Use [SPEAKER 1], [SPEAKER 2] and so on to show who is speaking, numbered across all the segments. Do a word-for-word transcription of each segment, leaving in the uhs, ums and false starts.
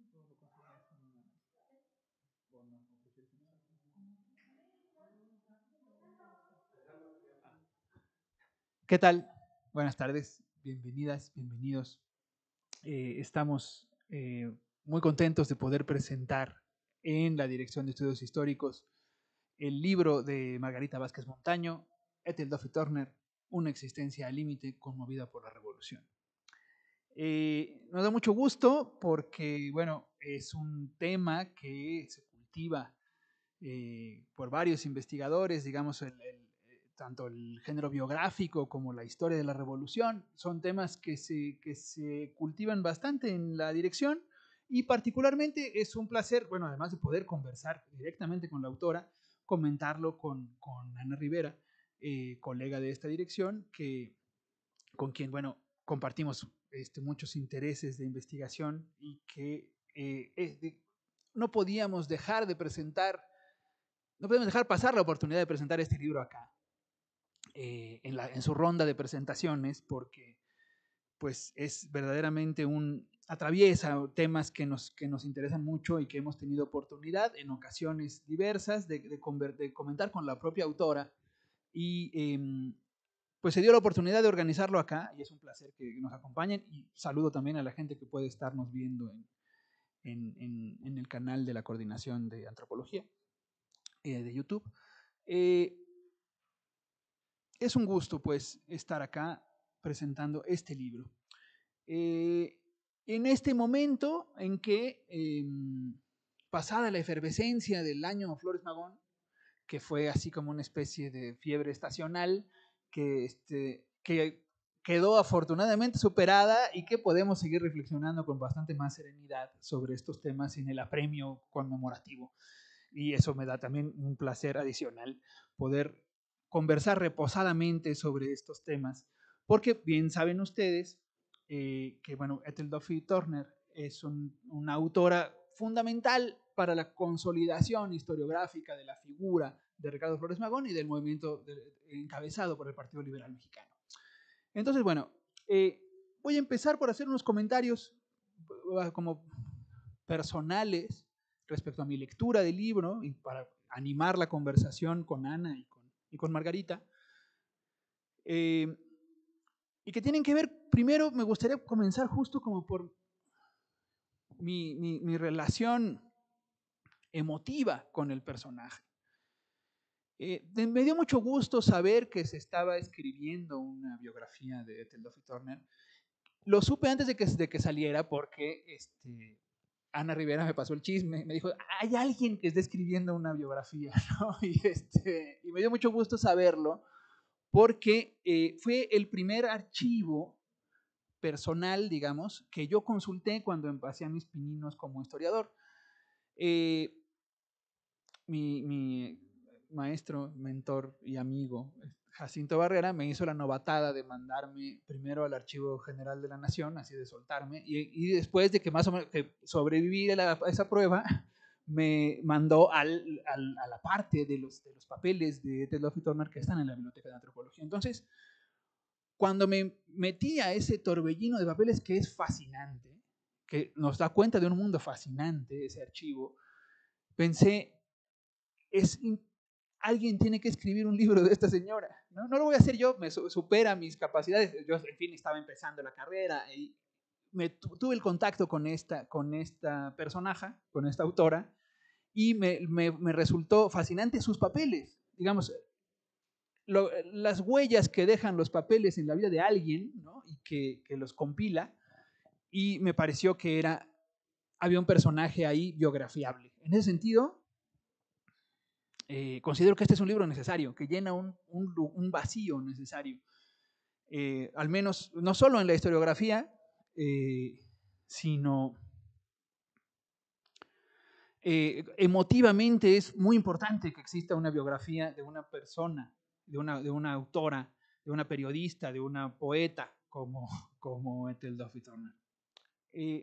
[SPEAKER 1] ¿Qué tal? Buenas tardes, bienvenidas, bienvenidos. Eh, estamos eh, muy contentos de poder presentar en la Dirección de Estudios Históricos el libro de Margarita Vázquez Montaño, Ethel Duffy Turner, Una existencia al límite conmovida por la revolución. Eh, nos da mucho gusto porque, bueno, es un tema que se cultiva eh, por varios investigadores, digamos, el, el, tanto el género biográfico como la historia de la revolución, son temas que se, que se cultivan bastante en la dirección y particularmente es un placer, bueno, además de poder conversar directamente con la autora, comentarlo con, con Ana Rivera, eh, colega de esta dirección, que, con quien, bueno, compartimos este, muchos intereses de investigación y que eh, es de, no podíamos dejar de presentar no podemos dejar pasar la oportunidad de presentar este libro acá, eh, en, la, en su ronda de presentaciones, porque pues es verdaderamente un, atraviesa temas que nos, que nos interesan mucho y que hemos tenido oportunidad en ocasiones diversas de, de, conver, de comentar con la propia autora y eh, pues se dio la oportunidad de organizarlo acá y es un placer que nos acompañen y saludo también a la gente que puede estarnos viendo en, en, en, en el canal de la Coordinación de Antropología eh, de YouTube. Eh, es un gusto, pues, estar acá presentando este libro. Eh, en este momento en que, eh, pasada la efervescencia del año Flores Magón, que fue así como una especie de fiebre estacional, que, este, que quedó afortunadamente superada y que podemos seguir reflexionando con bastante más serenidad sobre estos temas en el apremio conmemorativo. Y eso me da también un placer adicional poder conversar reposadamente sobre estos temas, porque bien saben ustedes eh, que, bueno, Ethel Duffy Turner es un, una autora fundamental para la consolidación historiográfica de la figura de Ricardo Flores Magón y del movimiento de, encabezado por el Partido Liberal Mexicano. Entonces, bueno, eh, voy a empezar por hacer unos comentarios como personales respecto a mi lectura del libro y para animar la conversación con Ana y con, y con Margarita. Eh, y que tienen que ver, primero me gustaría comenzar justo como por mi, mi, mi relación emotiva con el personaje. Eh, me dio mucho gusto saber que se estaba escribiendo una biografía de Ethel Duffy Turner. Lo supe antes de que, de que saliera porque este, Ana Rivera me pasó el chisme, me dijo, hay alguien que está escribiendo una biografía, ¿no? Y, este, y me dio mucho gusto saberlo porque eh, fue el primer archivo personal, digamos, que yo consulté cuando empecé a mis pininos como historiador. Eh, mi, mi maestro, mentor y amigo, Jacinto Barrera, me hizo la novatada de mandarme primero al Archivo General de la Nación, así de soltarme, y, y después de que más o menos que sobreviví a, la, a esa prueba, me mandó al, al, a la parte de los, de los papeles de Ethel Duffy Turner que están en la Biblioteca de Antropología. Entonces, cuando me metí a ese torbellino de papeles que es fascinante, que nos da cuenta de un mundo fascinante, ese archivo, pensé, es alguien tiene que escribir un libro de esta señora. No, no lo voy a hacer yo, me supera mis capacidades. Yo, en fin, estaba empezando la carrera y me tuve el contacto con esta, con esta personaje, con esta autora, y me, me, me resultó fascinante sus papeles. Digamos, lo, las huellas que dejan los papeles en la vida de alguien, ¿no? Y que, que los compila, y me pareció que era, había un personaje ahí biografiable. En ese sentido, Eh, considero que este es un libro necesario, que llena un, un, un vacío necesario, eh, al menos no solo en la historiografía, eh, sino eh, emotivamente es muy importante que exista una biografía de una persona, de una, de una autora, de una periodista, de una poeta como, como Ethel Duffy Turner. Eh,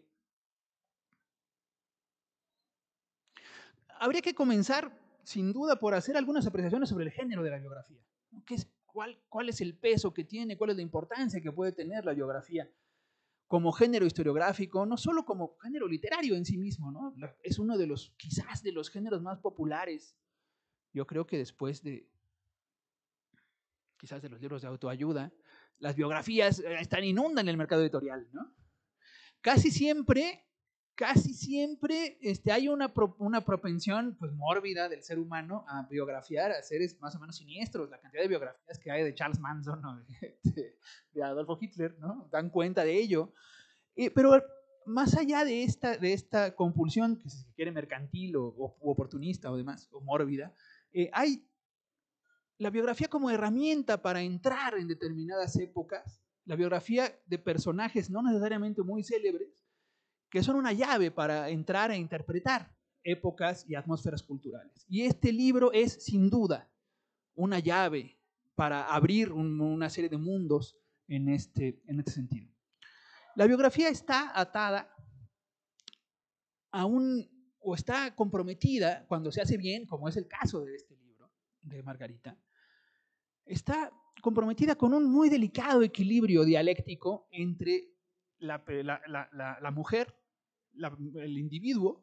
[SPEAKER 1] habría que comenzar, sin duda, por hacer algunas apreciaciones sobre el género de la biografía. ¿Qué es, cuál, ¿Cuál es el peso que tiene? ¿Cuál es la importancia que puede tener la biografía? como género historiográfico, no solo como género literario en sí mismo, ¿no? Es uno de los, quizás, de los géneros más populares. Yo creo que después de, quizás de los libros de autoayuda, las biografías están inundan el mercado editorial, ¿no? Casi siempre, casi siempre este, hay una, pro, una propensión pues, mórbida del ser humano a biografiar a seres más o menos siniestros. La cantidad de biografías que hay de Charles Manson o de, de, de Adolfo Hitler, ¿no? Dan cuenta de ello. Eh, pero más allá de esta, de esta compulsión, que si se quiere mercantil o, o oportunista o demás, o mórbida, eh, hay la biografía como herramienta para entrar en determinadas épocas, la biografía de personajes no necesariamente muy célebres, que son una llave para entrar e interpretar épocas y atmósferas culturales. Y este libro es, sin duda, una llave para abrir un, una serie de mundos en este, en este sentido. La biografía está atada a un, o está comprometida, cuando se hace bien, como es el caso de este libro, de Margarita, está comprometida con un muy delicado equilibrio dialéctico entre la, la, la, la mujer, la, el individuo,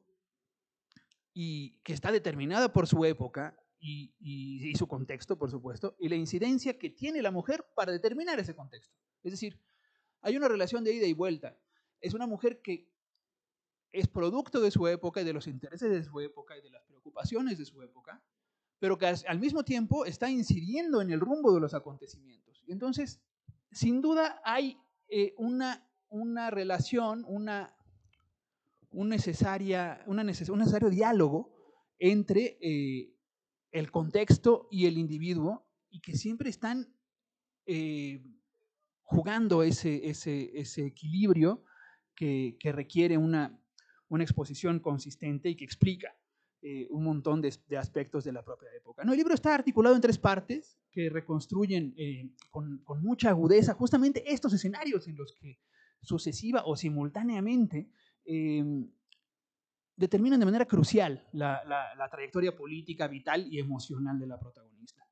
[SPEAKER 1] y que está determinada por su época y, y, y su contexto, por supuesto, y la incidencia que tiene la mujer para determinar ese contexto. Es decir, hay una relación de ida y vuelta. Es una mujer que es producto de su época y de los intereses de su época y de las preocupaciones de su época, pero que al mismo tiempo está incidiendo en el rumbo de los acontecimientos. Y entonces, sin duda, hay eh, una, una relación, una, un, necesaria, una neces un necesario diálogo entre eh, el contexto y el individuo, y que siempre están eh, jugando ese, ese, ese equilibrio que, que requiere una, una exposición consistente y que explica eh, un montón de, de aspectos de la propia época. No, el libro está articulado en tres partes que reconstruyen eh, con, con mucha agudeza justamente estos escenarios en los que sucesiva o simultáneamente eh, determinan de manera crucial la, la, la trayectoria política, vital y emocional de la protagonista.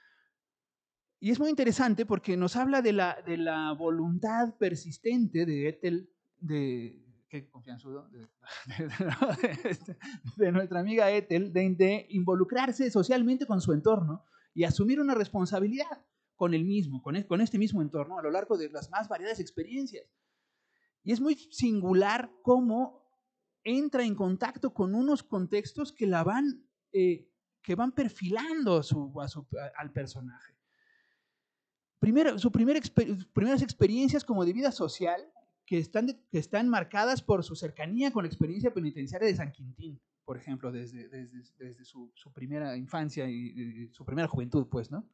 [SPEAKER 1] Y es muy interesante porque nos habla de la, de la voluntad persistente de Ethel, de, qué confianzudo, de, de, de, de nuestra amiga Ethel, de, de involucrarse socialmente con su entorno y asumir una responsabilidad con el mismo, con, el, con este mismo entorno a lo largo de las más variadas experiencias. Y es muy singular cómo entra en contacto con unos contextos que la van, eh, que van perfilando a su, a su, a, al personaje. Primero, sus primer exper primeras experiencias como de vida social que están, de, que están marcadas por su cercanía con la experiencia penitenciaria de San Quintín, por ejemplo, desde, desde, desde su, su primera infancia y, y su primera juventud, pues, ¿no?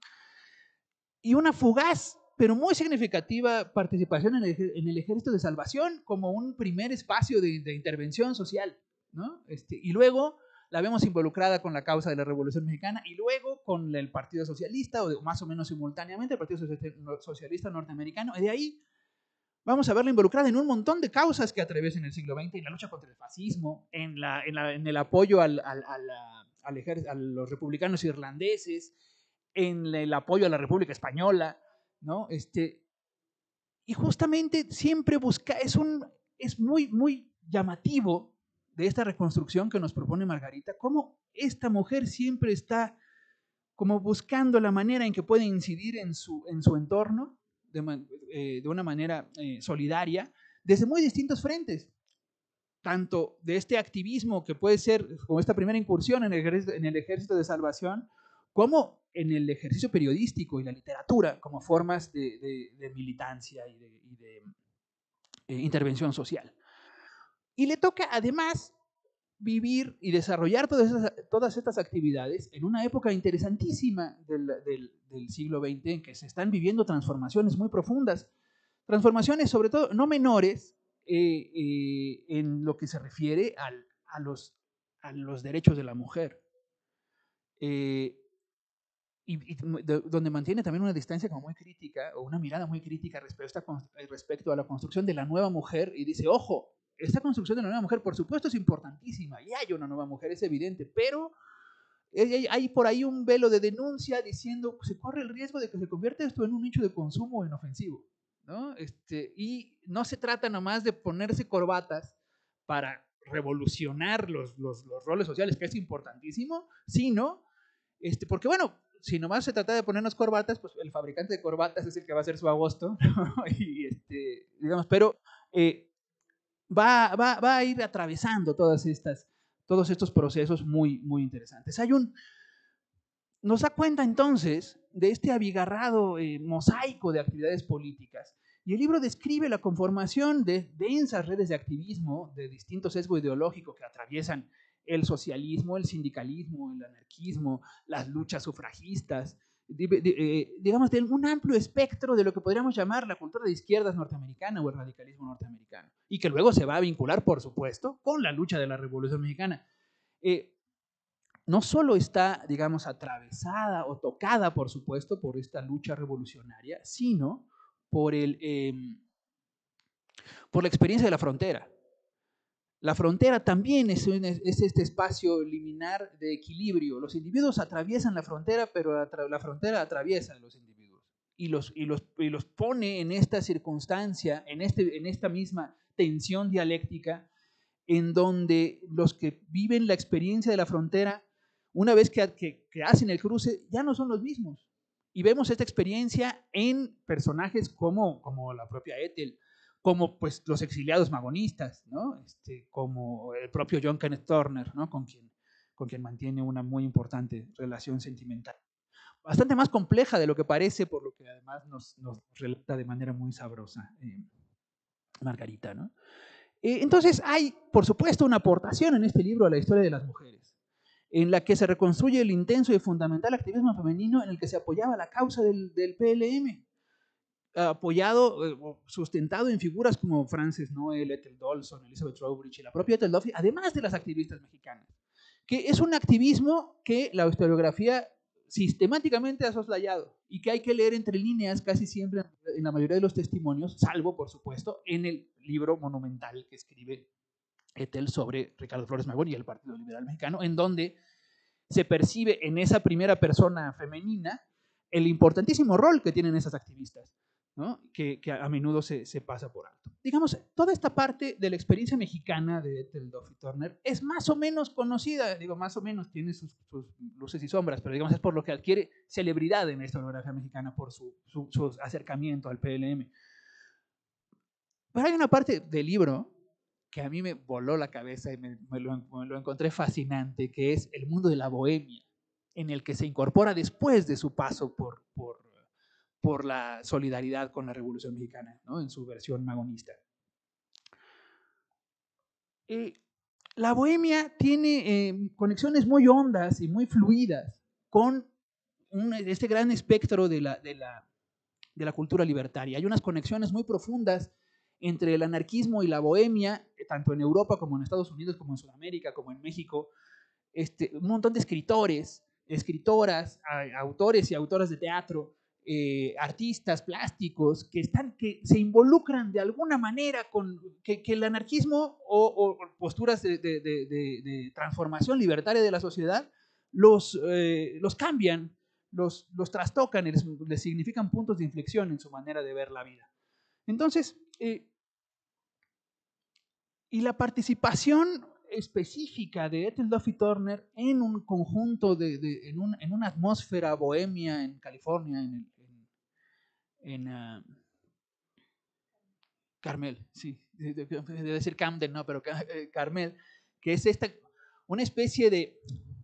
[SPEAKER 1] Y una fugaz, pero muy significativa participación en el, en el Ejército de Salvación como un primer espacio de, de intervención social, ¿no? Este, y luego la vemos involucrada con la causa de la Revolución Mexicana y luego con el Partido Socialista, o más o menos simultáneamente el Partido Socialista Norteamericano, y de ahí vamos a verla involucrada en un montón de causas que atraviesan el siglo veinte, en la lucha contra el fascismo, en, la, en, la, en el apoyo al, al, al, al ejército, a los republicanos irlandeses, en el apoyo a la República Española, ¿no? Este, y justamente siempre busca, es, un, es muy, muy llamativo de esta reconstrucción que nos propone Margarita, cómo esta mujer siempre está como buscando la manera en que puede incidir en su, en su entorno de, eh, de una manera eh, solidaria, desde muy distintos frentes, tanto de este activismo que puede ser como esta primera incursión en el ejército, en el ejército de salvación, como en el ejercicio periodístico y la literatura como formas de, de, de militancia y de, y de eh, intervención social. Y le toca además vivir y desarrollar todas, esas, todas estas actividades en una época interesantísima del, del, del siglo veinte en que se están viviendo transformaciones muy profundas, transformaciones sobre todo no menores eh, eh, en lo que se refiere al, a, los, a los derechos de la mujer. Eh, y, y de, donde mantiene también una distancia como muy crítica o una mirada muy crítica respecto a, respecto a la construcción de la nueva mujer y dice, ojo, esta construcción de la nueva mujer por supuesto es importantísima y hay una nueva mujer, es evidente, pero hay, hay por ahí un velo de denuncia diciendo, se corre el riesgo de que se convierta esto en un nicho de consumo inofensivo. ¿no? Este, y no se trata nomás de ponerse corbatas para revolucionar los, los, los roles sociales, que es importantísimo, sino, este, porque bueno, si nomás se trata de ponernos corbatas, pues el fabricante de corbatas es el que va a hacer su agosto, ¿no? Y este, digamos, pero eh, va, va, va a ir atravesando todas estas, todos estos procesos muy, muy interesantes. Hay un, nos da cuenta entonces de este abigarrado eh, mosaico de actividades políticas. Y el libro describe la conformación de densas redes de activismo de distinto sesgo ideológico que atraviesan el socialismo, el sindicalismo, el anarquismo, las luchas sufragistas, digamos, de un amplio espectro de lo que podríamos llamar la cultura de izquierdas norteamericana o el radicalismo norteamericano, y que luego se va a vincular, por supuesto, con la lucha de la Revolución Mexicana. Eh, no solo está, digamos, atravesada o tocada, por supuesto, por esta lucha revolucionaria, sino por, el, eh, por la experiencia de la frontera. La frontera también es, un, es este espacio liminar de equilibrio. Los individuos atraviesan la frontera, pero la, la frontera atraviesa a los individuos y los, y, los, y los pone en esta circunstancia, en, este, en esta misma tensión dialéctica, en donde los que viven la experiencia de la frontera, una vez que, que, que hacen el cruce, ya no son los mismos. Y vemos esta experiencia en personajes como, como la propia Ethel, como pues los exiliados magonistas, ¿no? Este, como el propio John Kenneth Turner, ¿no? Con quien, con quien mantiene una muy importante relación sentimental. Bastante más compleja de lo que parece, por lo que además nos, nos relata de manera muy sabrosa eh, Margarita, ¿no? Eh, entonces hay, por supuesto, una aportación en este libro a la historia de las mujeres, en la que se reconstruye el intenso y fundamental activismo femenino en el que se apoyaba la causa del, del P L M, apoyado, eh, sustentado en figuras como Frances Noel, Ethel Dolson, Elizabeth Trowbridge y la propia Ethel Duffy, además de las activistas mexicanas, que es un activismo que la historiografía sistemáticamente ha soslayado y que hay que leer entre líneas casi siempre en la mayoría de los testimonios, salvo, por supuesto, en el libro monumental que escribe Ethel sobre Ricardo Flores Magón y el Partido Liberal Mexicano, en donde se percibe en esa primera persona femenina el importantísimo rol que tienen esas activistas, ¿no? que, que, a menudo se, se, pasa por alto. Digamos, toda esta parte de la experiencia mexicana de Ethel Duffy Turner es más o menos conocida, digo, más o menos tiene sus, sus luces y sombras, pero digamos es por lo que adquiere celebridad en la historiografía mexicana, por su, su, su acercamiento al P L M. Pero hay una parte del libro que a mí me voló la cabeza y me, me, lo, me lo encontré fascinante, que es el mundo de la bohemia, en el que se incorpora después de su paso por, por, por la solidaridad con la Revolución Mexicana, ¿no? En su versión magonista. Eh, la bohemia tiene eh, conexiones muy hondas y muy fluidas con un, este gran espectro de la, de, la, de la cultura libertaria. Hay unas conexiones muy profundas entre el anarquismo y la bohemia, tanto en Europa como en Estados Unidos, como en Sudamérica, como en México. Este, un montón de escritores, escritoras, autores y autoras de teatro, eh, artistas plásticos que, están, que se involucran de alguna manera con que, que el anarquismo o, o posturas de, de, de, de, transformación libertaria de la sociedad los, eh, los cambian, los, los trastocan y les, les significan puntos de inflexión en su manera de ver la vida. Entonces, eh, y la participación específica de Ethel Duffy Turner en un conjunto, de, de, en, un, en una atmósfera bohemia en California, en, en, en uh, Carmel, sí, debe decir Camden, no, pero Carmel, que es esta, una especie de,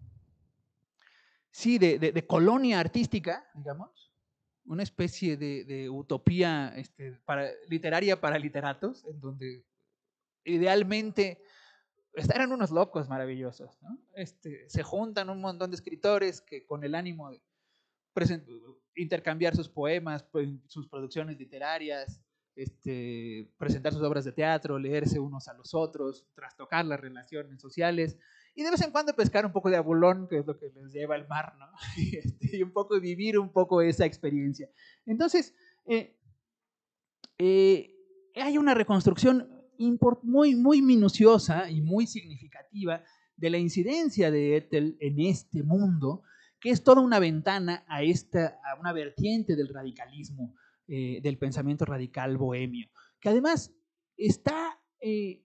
[SPEAKER 1] sí, de, de, de colonia artística, digamos, una especie de, de utopía este, para, literaria para literatos, en donde idealmente eran unos locos maravillosos, ¿no? Este, se juntan un montón de escritores que con el ánimo de intercambiar sus poemas, sus producciones literarias, este, presentar sus obras de teatro, leerse unos a los otros, trastocar las relaciones sociales y de vez en cuando pescar un poco de abulón, que es lo que les lleva el mar, ¿no? Y, este, y un poco vivir un poco esa experiencia. Entonces, eh, eh, hay una reconstrucción muy, muy minuciosa y muy significativa de la incidencia de Ethel en este mundo, que es toda una ventana a, esta, a una vertiente del radicalismo eh, del pensamiento radical bohemio, que además está eh,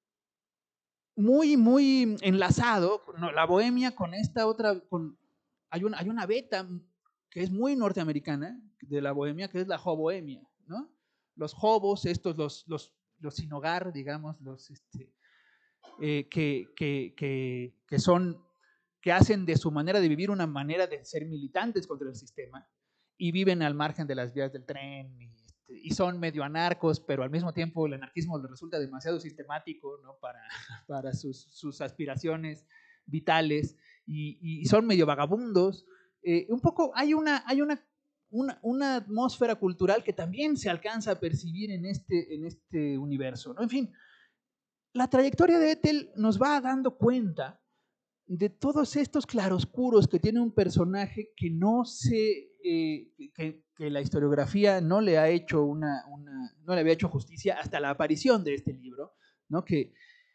[SPEAKER 1] muy, muy enlazado, ¿no?, la bohemia con esta otra, con, hay, una, hay una beta que es muy norteamericana de la bohemia, que es la hobohemia, ¿no? Los hobos, estos, los, los, los sin hogar, digamos, los, este, eh, que, que, que, que son, que hacen de su manera de vivir una manera de ser militantes contra el sistema y viven al margen de las vías del tren y, este, y son medio anarcos, pero al mismo tiempo el anarquismo les resulta demasiado sistemático, ¿no?, para, para sus, sus aspiraciones vitales y, y son medio vagabundos. Eh, un poco hay una, hay una Una, una, atmósfera cultural que también se alcanza a percibir en este, en este universo, ¿no? En fin, la trayectoria de Ethel nos va dando cuenta de todos estos claroscuros que tiene un personaje que no se, eh, que, que la historiografía no le ha hecho una, una, no le había hecho justicia hasta la aparición de este libro, ¿no? Que,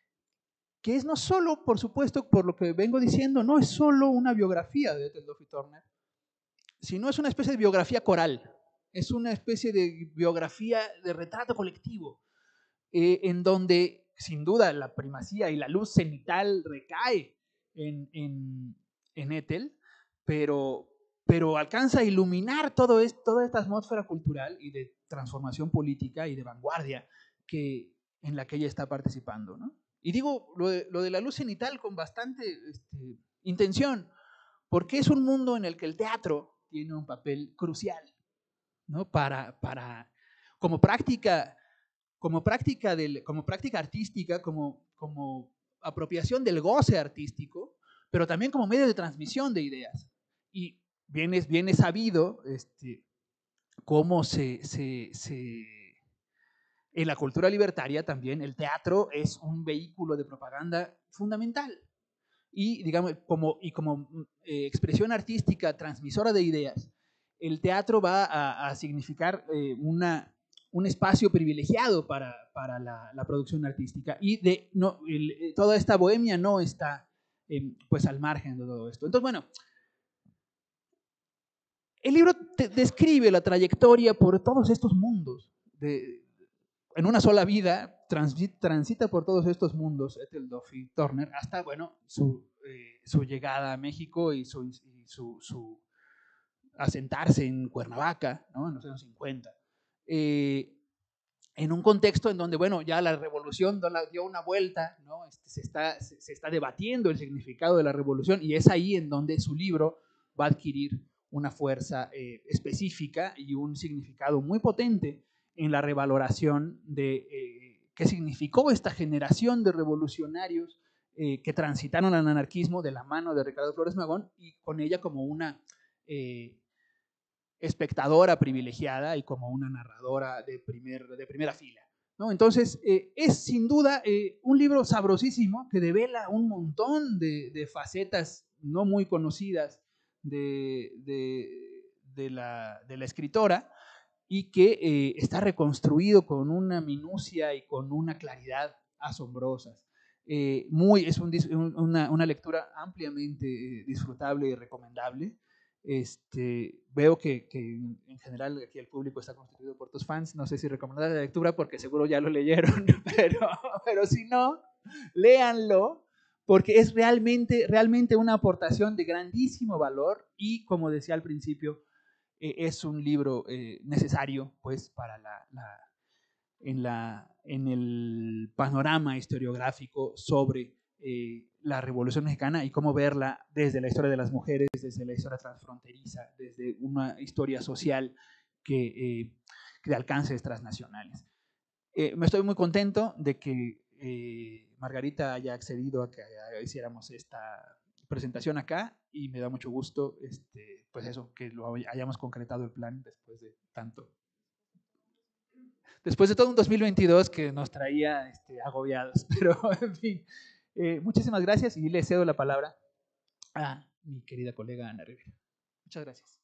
[SPEAKER 1] que es no solo, por supuesto, por lo que vengo diciendo, no es solo una biografía de Ethel Duffy Turner, sino es una especie de biografía coral, es una especie de biografía de retrato colectivo, eh, en donde sin duda la primacía y la luz cenital recae en, en, en Ethel, pero, pero alcanza a iluminar todo esto, toda esta atmósfera cultural y de transformación política y de vanguardia que, en la que ella está participando, ¿no? Y digo lo de, lo de la luz cenital con bastante este, intención, porque es un mundo en el que el teatro tiene un papel crucial, ¿no? Para, para, como práctica, como práctica, del, como práctica artística, como, como apropiación del goce artístico, pero también como medio de transmisión de ideas. Y bien es, bien es sabido este, cómo se, se, se, en la cultura libertaria también el teatro es un vehículo de propaganda fundamental. Y, digamos, como, y como eh, expresión artística transmisora de ideas, el teatro va a, a significar eh, una, un espacio privilegiado para, para la, la, producción artística. Y de, no, el, toda esta bohemia no está eh, pues al margen de todo esto. Entonces, bueno, el libro te describe la trayectoria por todos estos mundos. De, en una sola vida transita por todos estos mundos Ethel Duffy Turner hasta, bueno, su, eh, su llegada a México y su, y su, su asentarse en Cuernavaca, ¿no?, en los años cincuenta. Eh, en un contexto en donde, bueno, ya la revolución dio una vuelta, ¿no? Este, se, está, se, se está debatiendo el significado de la revolución y es ahí en donde su libro va a adquirir una fuerza eh, específica y un significado muy potente en la revaloración de eh, qué significó esta generación de revolucionarios eh, que transitaron al anarquismo de la mano de Ricardo Flores Magón y con ella como una eh, espectadora privilegiada y como una narradora de, primer, de primera fila, ¿no? Entonces, eh, es sin duda eh, un libro sabrosísimo que devela un montón de, de facetas no muy conocidas de, de, de, la, de la escritora y que eh, está reconstruido con una minucia y con una claridad asombrosas. Eh, muy, es un, una, una lectura ampliamente eh, disfrutable y recomendable. Este, veo que, que en general aquí el público está constituido por tus fans. No sé si recomendar la lectura porque seguro ya lo leyeron, pero, pero si no, léanlo porque es realmente, realmente una aportación de grandísimo valor y, como decía al principio, eh, es un libro eh, necesario pues, para la, la, en, la, en el panorama historiográfico sobre eh, la Revolución Mexicana y cómo verla desde la historia de las mujeres, desde la historia transfronteriza, desde una historia social que, eh, que de alcances transnacionales. Eh, me estoy muy contento de que eh, Margarita haya accedido a que hiciéramos esta presentación acá y me da mucho gusto, este, pues eso, que lo hayamos concretado el plan después de tanto. Después de todo un dos mil veintidós que nos traía este, agobiados, pero en fin, eh, muchísimas gracias y le cedo la palabra a mi querida colega Ana Rivera. Muchas gracias.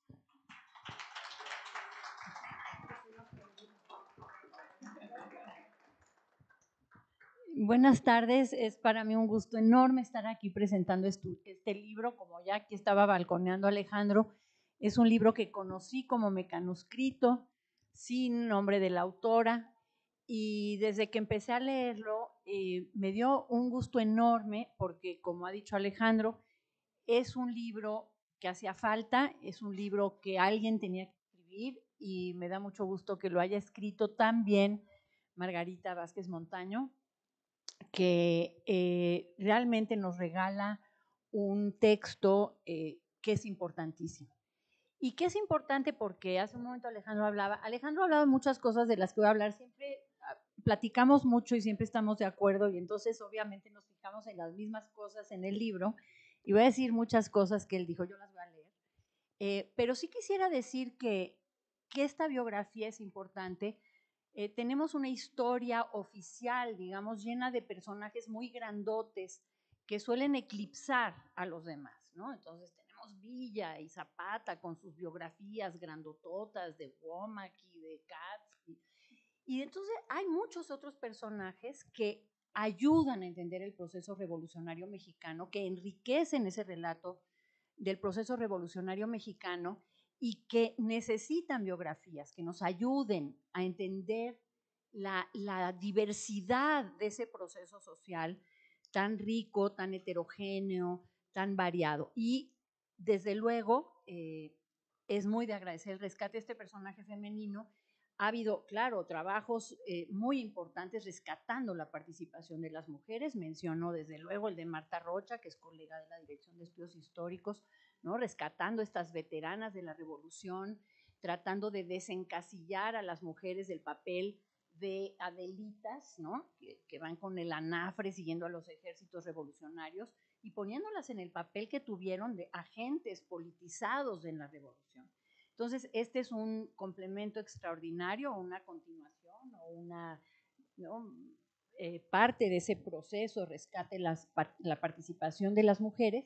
[SPEAKER 2] Buenas tardes, es para mí un gusto enorme estar aquí presentando este, este libro, como ya aquí estaba balconeando Alejandro, es un libro que conocí como mecanuscrito, sin nombre de la autora, y desde que empecé a leerlo eh, me dio un gusto enorme porque, como ha dicho Alejandro, es un libro que hacía falta, es un libro que alguien tenía que escribir y me da mucho gusto que lo haya escrito tan bien Margarita Vázquez Montaño, que eh, realmente nos regala un texto eh, que es importantísimo. Y que es importante porque hace un momento Alejandro hablaba, Alejandro ha hablado de muchas cosas de las que voy a hablar, siempre platicamos mucho y siempre estamos de acuerdo y entonces obviamente nos fijamos en las mismas cosas en el libro y voy a decir muchas cosas que él dijo, yo las voy a leer, eh, pero sí quisiera decir que, que esta biografía es importante. Eh, tenemos una historia oficial, digamos, llena de personajes muy grandotes que suelen eclipsar a los demás, ¿no? Entonces tenemos Villa y Zapata con sus biografías grandototas de Womack y de Katz. Y, y entonces hay muchos otros personajes que ayudan a entender el proceso revolucionario mexicano, que enriquecen ese relato del proceso revolucionario mexicano y que necesitan biografías que nos ayuden a entender la, la diversidad de ese proceso social tan rico, tan heterogéneo, tan variado. Y desde luego eh, es muy de agradecer el rescate de este personaje femenino. Ha habido, claro, trabajos eh, muy importantes rescatando la participación de las mujeres. Menciono desde luego el de Marta Rocha, que es colega de la Dirección de Estudios Históricos, ¿no? Rescatando estas veteranas de la Revolución, tratando de desencasillar a las mujeres del papel de adelitas, ¿no? que, que van con el anafre siguiendo a los ejércitos revolucionarios y poniéndolas en el papel que tuvieron de agentes politizados en la revolución. Entonces, este es un complemento extraordinario, una continuación o una, ¿no? eh, parte de ese proceso, rescate las, la participación de las mujeres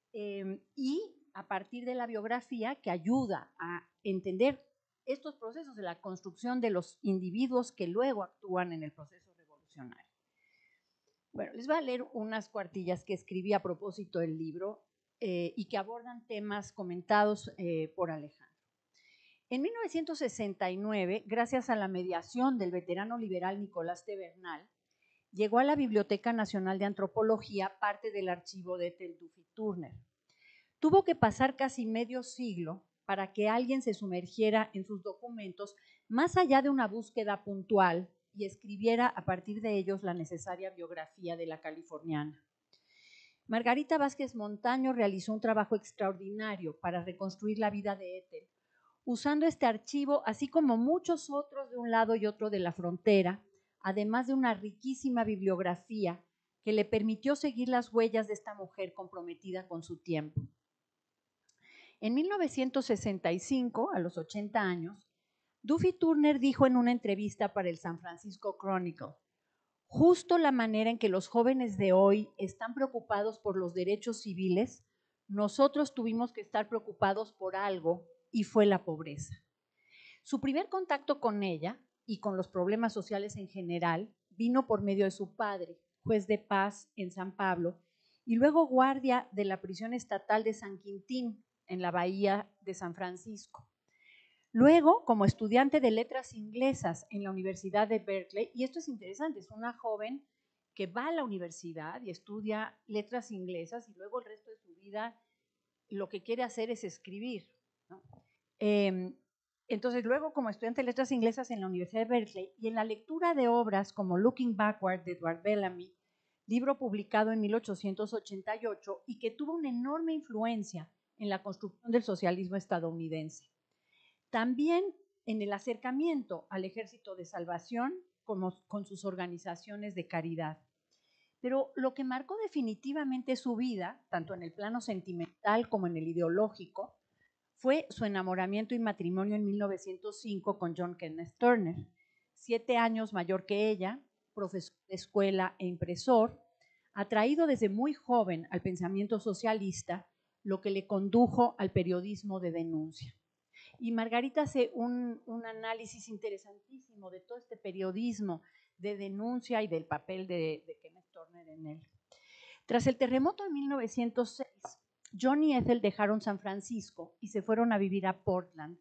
[SPEAKER 2] eh, y a partir de la biografía que ayuda a entender estos procesos de la construcción de los individuos que luego actúan en el proceso revolucionario. Bueno, les voy a leer unas cuartillas que escribí a propósito del libro eh, y que abordan temas comentados eh, por Alejandro. En mil novecientos sesenta y nueve, gracias a la mediación del veterano liberal Nicolás de Bernal, llegó a la Biblioteca Nacional de Antropología parte del archivo de Ethel Duffy-Turner. Tuvo que pasar casi medio siglo para que alguien se sumergiera en sus documentos más allá de una búsqueda puntual y escribiera a partir de ellos la necesaria biografía de la californiana. Margarita Vázquez Montaño realizó un trabajo extraordinario para reconstruir la vida de Ethel, usando este archivo, así como muchos otros de un lado y otro de la frontera, además de una riquísima bibliografía que le permitió seguir las huellas de esta mujer comprometida con su tiempo. En mil novecientos sesenta y cinco, a los ochenta años, Duffy-Turner dijo en una entrevista para el San Francisco Chronicle, justo la manera en que los jóvenes de hoy están preocupados por los derechos civiles, nosotros tuvimos que estar preocupados por algo y fue la pobreza. Su primer contacto con ella y con los problemas sociales en general vino por medio de su padre, juez de paz en San Pablo, y luego guardia de la prisión estatal de San Quintín, en la bahía de San Francisco. Luego, como estudiante de letras inglesas en la Universidad de Berkeley, y esto es interesante, es una joven que va a la universidad y estudia letras inglesas y luego el resto de su vida lo que quiere hacer es escribir, ¿no? Eh, entonces, luego como estudiante de letras inglesas en la Universidad de Berkeley y en la lectura de obras como Looking Backward de Edward Bellamy, libro publicado en mil ochocientos ochenta y ocho y que tuvo una enorme influencia en la construcción del socialismo estadounidense. También en el acercamiento al Ejército de Salvación como, con sus organizaciones de caridad. Pero lo que marcó definitivamente su vida, tanto en el plano sentimental como en el ideológico, fue su enamoramiento y matrimonio en mil novecientos cinco con John Kenneth Turner, siete años mayor que ella, profesor de escuela e impresor, atraído desde muy joven al pensamiento socialista, lo que le condujo al periodismo de denuncia. Y Margarita hace un, un análisis interesantísimo de todo este periodismo de denuncia y del papel de, de Kenneth Turner en él. Tras el terremoto de mil novecientos seis, John y Ethel dejaron San Francisco y se fueron a vivir a Portland,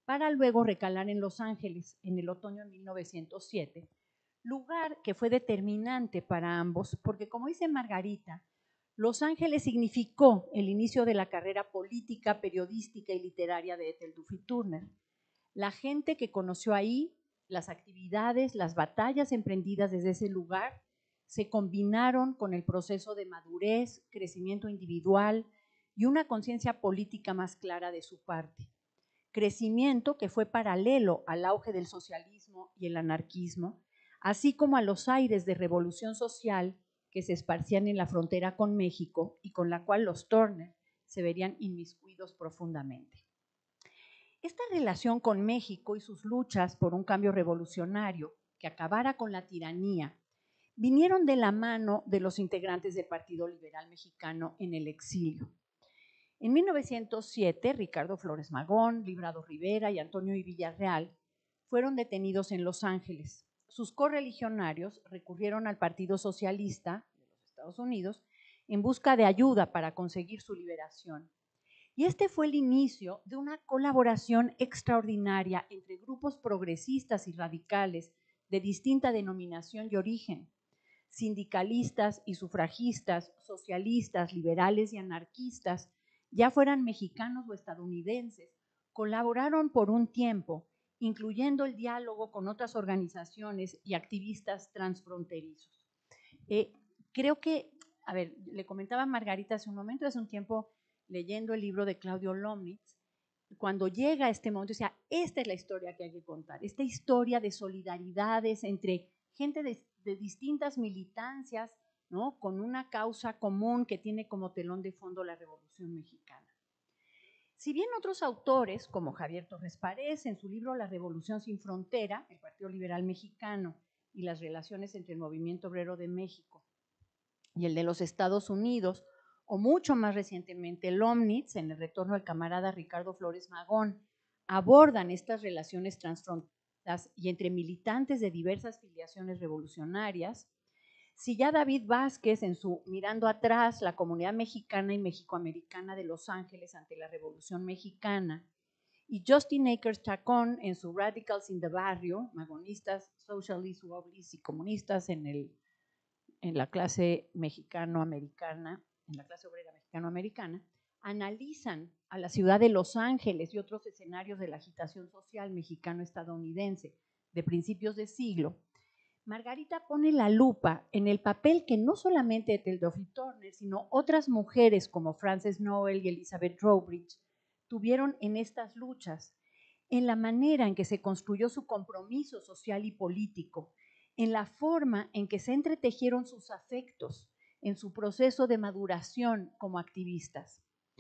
[SPEAKER 2] para luego recalar en Los Ángeles en el otoño de mil novecientos siete, lugar que fue determinante para ambos, porque como dice Margarita, Los Ángeles significó el inicio de la carrera política, periodística y literaria de Ethel Duffy Turner. La gente que conoció ahí, las actividades, las batallas emprendidas desde ese lugar, se combinaron con el proceso de madurez, crecimiento individual y una conciencia política más clara de su parte. Crecimiento que fue paralelo al auge del socialismo y el anarquismo, así como a los aires de revolución social que se esparcían en la frontera con México y con la cual los Turner se verían inmiscuidos profundamente. Esta relación con México y sus luchas por un cambio revolucionario que acabara con la tiranía vinieron de la mano de los integrantes del Partido Liberal Mexicano en el exilio. En mil novecientos siete, Ricardo Flores Magón, Librado Rivera y Antonio I. Villarreal fueron detenidos en Los Ángeles. Sus correligionarios recurrieron al Partido Socialista de los Estados Unidos en busca de ayuda para conseguir su liberación. Y este fue el inicio de una colaboración extraordinaria entre grupos progresistas y radicales de distinta denominación y origen, sindicalistas y sufragistas, socialistas, liberales y anarquistas, ya fueran mexicanos o estadounidenses, colaboraron por un tiempo, incluyendo el diálogo con otras organizaciones y activistas transfronterizos. Eh, creo que, a ver, le comentaba a Margarita hace un momento, hace un tiempo, leyendo el libro de Claudio Lomnitz, cuando llega a este momento, o sea, esta es la historia que hay que contar, esta historia de solidaridades entre gente de, de distintas militancias, ¿no? Con una causa común que tiene como telón de fondo la Revolución Mexicana. Si bien otros autores, como Javier Torres Párez, en su libro La Revolución sin Frontera, el Partido Liberal Mexicano y las relaciones entre el Movimiento Obrero de México y el de los Estados Unidos, o mucho más recientemente Lomnitz, en El Retorno del camarada Ricardo Flores Magón, abordan estas relaciones transfronterizas y entre militantes de diversas filiaciones revolucionarias, si ya David Vázquez en su Mirando atrás, la comunidad mexicana y mexicoamericana de Los Ángeles ante la Revolución Mexicana, y Justin Akers Chacón en su Radicals in the Barrio, magonistas, socialists, wobblies y comunistas en, el, en la clase mexicano-americana, en la clase obrera mexicano-americana, analizan a la ciudad de Los Ángeles y otros escenarios de la agitación social mexicano-estadounidense de principios de siglo. Margarita pone la lupa en el papel que no solamente Ethel Duffy Turner, sino otras mujeres como Frances Noel y Elizabeth Trowbridge tuvieron en estas luchas, en la manera en que se construyó su compromiso social y político, en la forma en que se entretejieron sus afectos, en su proceso de maduración como activistas.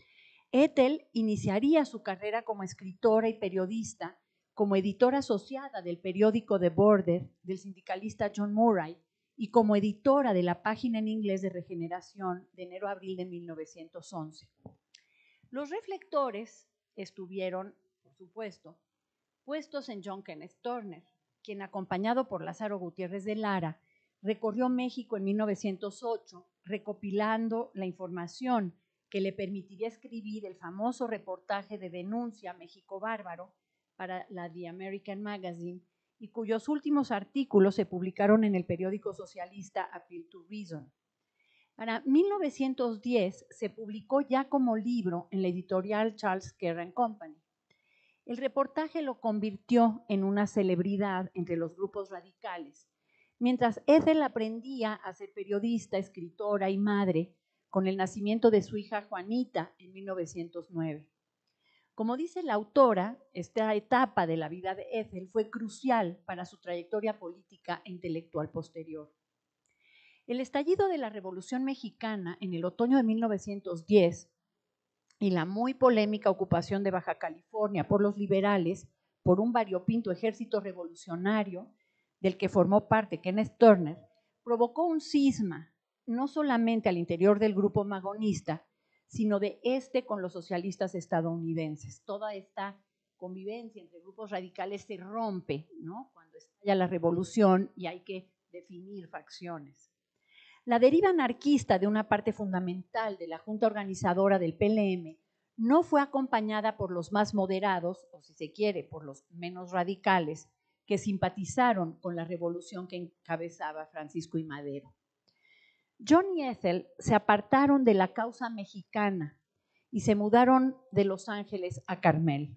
[SPEAKER 2] Ethel iniciaría su carrera como escritora y periodista como editora asociada del periódico The Border del sindicalista John Murray y como editora de la página en inglés de Regeneración de enero a abril de mil novecientos once. Los reflectores estuvieron, por supuesto, puestos en John Kenneth Turner, quien acompañado por Lázaro Gutiérrez de Lara recorrió México en mil novecientos ocho recopilando la información que le permitiría escribir el famoso reportaje de denuncia México Bárbaro para la The American Magazine y cuyos últimos artículos se publicaron en el periódico socialista Appeal to Reason. Para mil novecientos diez se publicó ya como libro en la editorial Charles Kerr and Company. El reportaje lo convirtió en una celebridad entre los grupos radicales, mientras Ethel aprendía a ser periodista, escritora y madre con el nacimiento de su hija Juanita en mil novecientos nueve. Como dice la autora, esta etapa de la vida de Ethel fue crucial para su trayectoria política e intelectual posterior. El estallido de la Revolución Mexicana en el otoño de mil novecientos diez y la muy polémica ocupación de Baja California por los liberales por un variopinto ejército revolucionario del que formó parte Kenneth Turner, provocó un cisma no solamente al interior del grupo magonista, sino de este con los socialistas estadounidenses. Toda esta convivencia entre grupos radicales se rompe, ¿no? Cuando estalla la revolución y hay que definir facciones. La deriva anarquista de una parte fundamental de la junta organizadora del P L M no fue acompañada por los más moderados, o si se quiere, por los menos radicales, que simpatizaron con la revolución que encabezaba Francisco I. Madero. John y Ethel se apartaron de la causa mexicana y se mudaron de Los Ángeles a Carmel.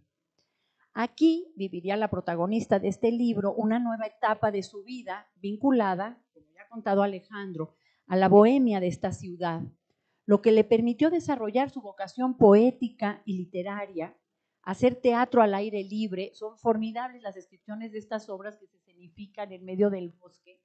[SPEAKER 2] Aquí viviría la protagonista de este libro una nueva etapa de su vida vinculada, como ya ha contado Alejandro, a la bohemia de esta ciudad, lo que le permitió desarrollar su vocación poética y literaria, hacer teatro al aire libre. Son formidables las descripciones de estas obras que se escenifican en medio del bosque.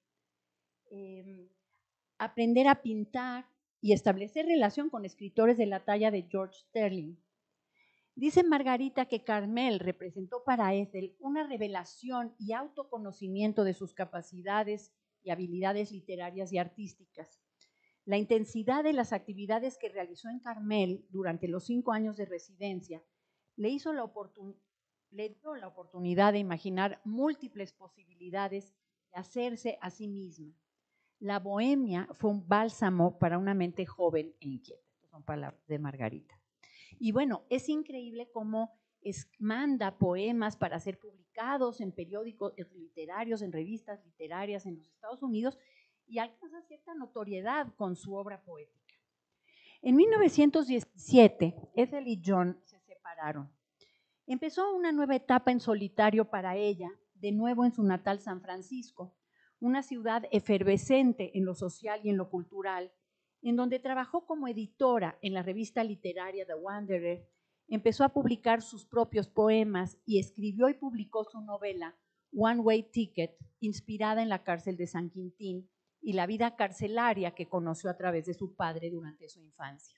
[SPEAKER 2] Eh, aprender a pintar y establecer relación con escritores de la talla de George Sterling. Dice Margarita que Carmel representó para Ethel una revelación y autoconocimiento de sus capacidades y habilidades literarias y artísticas. La intensidad de las actividades que realizó en Carmel durante los cinco años de residencia le, hizo la oportun- le dio la oportunidad de imaginar múltiples posibilidades de hacerse a sí misma. La bohemia fue un bálsamo para una mente joven e inquieta. Estas son palabras de Margarita. Y bueno, es increíble cómo es, manda poemas para ser publicados en periódicos literarios, en revistas literarias en los Estados Unidos, y alcanza cierta notoriedad con su obra poética. En mil novecientos diecisiete, Ethel y John se separaron. Empezó una nueva etapa en solitario para ella, de nuevo en su natal San Francisco, una ciudad efervescente en lo social y en lo cultural, en donde trabajó como editora en la revista literaria The Wanderer, empezó a publicar sus propios poemas y escribió y publicó su novela One Way Ticket, inspirada en la cárcel de San Quintín y la vida carcelaria que conoció a través de su padre durante su infancia.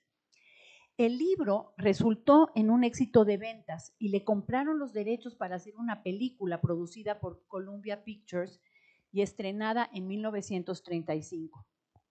[SPEAKER 2] El libro resultó en un éxito de ventas y le compraron los derechos para hacer una película producida por Columbia Pictures y estrenada en mil novecientos treinta y cinco.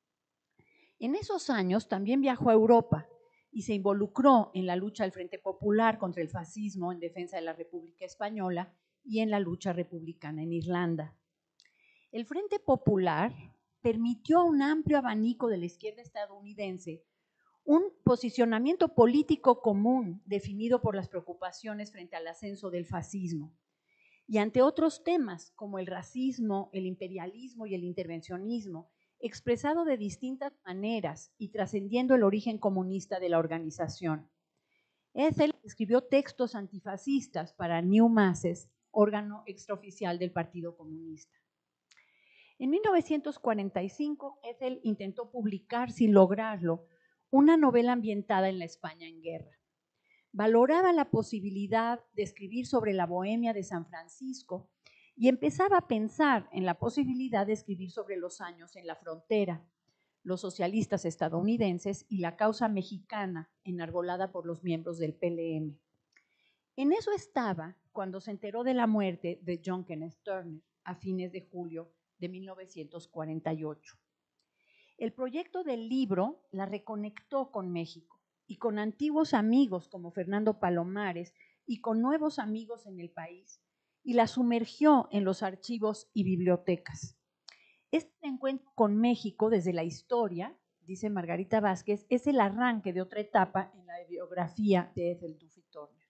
[SPEAKER 2] En esos años también viajó a Europa y se involucró en la lucha del Frente Popular contra el fascismo en defensa de la República Española y en la lucha republicana en Irlanda. El Frente Popular permitió a un amplio abanico de la izquierda estadounidense un posicionamiento político común definido por las preocupaciones frente al ascenso del fascismo y ante otros temas como el racismo, el imperialismo y el intervencionismo, expresado de distintas maneras y trascendiendo el origen comunista de la organización. Ethel escribió textos antifascistas para New Masses, órgano extraoficial del Partido Comunista. En mil novecientos cuarenta y cinco, Ethel intentó publicar, sin lograrlo, una novela ambientada en la España en guerra. Valoraba la posibilidad de escribir sobre la bohemia de San Francisco y empezaba a pensar en la posibilidad de escribir sobre los años en la frontera, los socialistas estadounidenses y la causa mexicana enarbolada por los miembros del P L M. En eso estaba cuando se enteró de la muerte de John Kenneth Turner a fines de julio de mil novecientos cuarenta y ocho. El proyecto del libro la reconectó con México y con antiguos amigos como Fernando Palomares y con nuevos amigos en el país, y la sumergió en los archivos y bibliotecas. Este encuentro con México desde la historia, dice Margarita Vázquez, es el arranque de otra etapa en la biografía de Ethel Duffy Turner.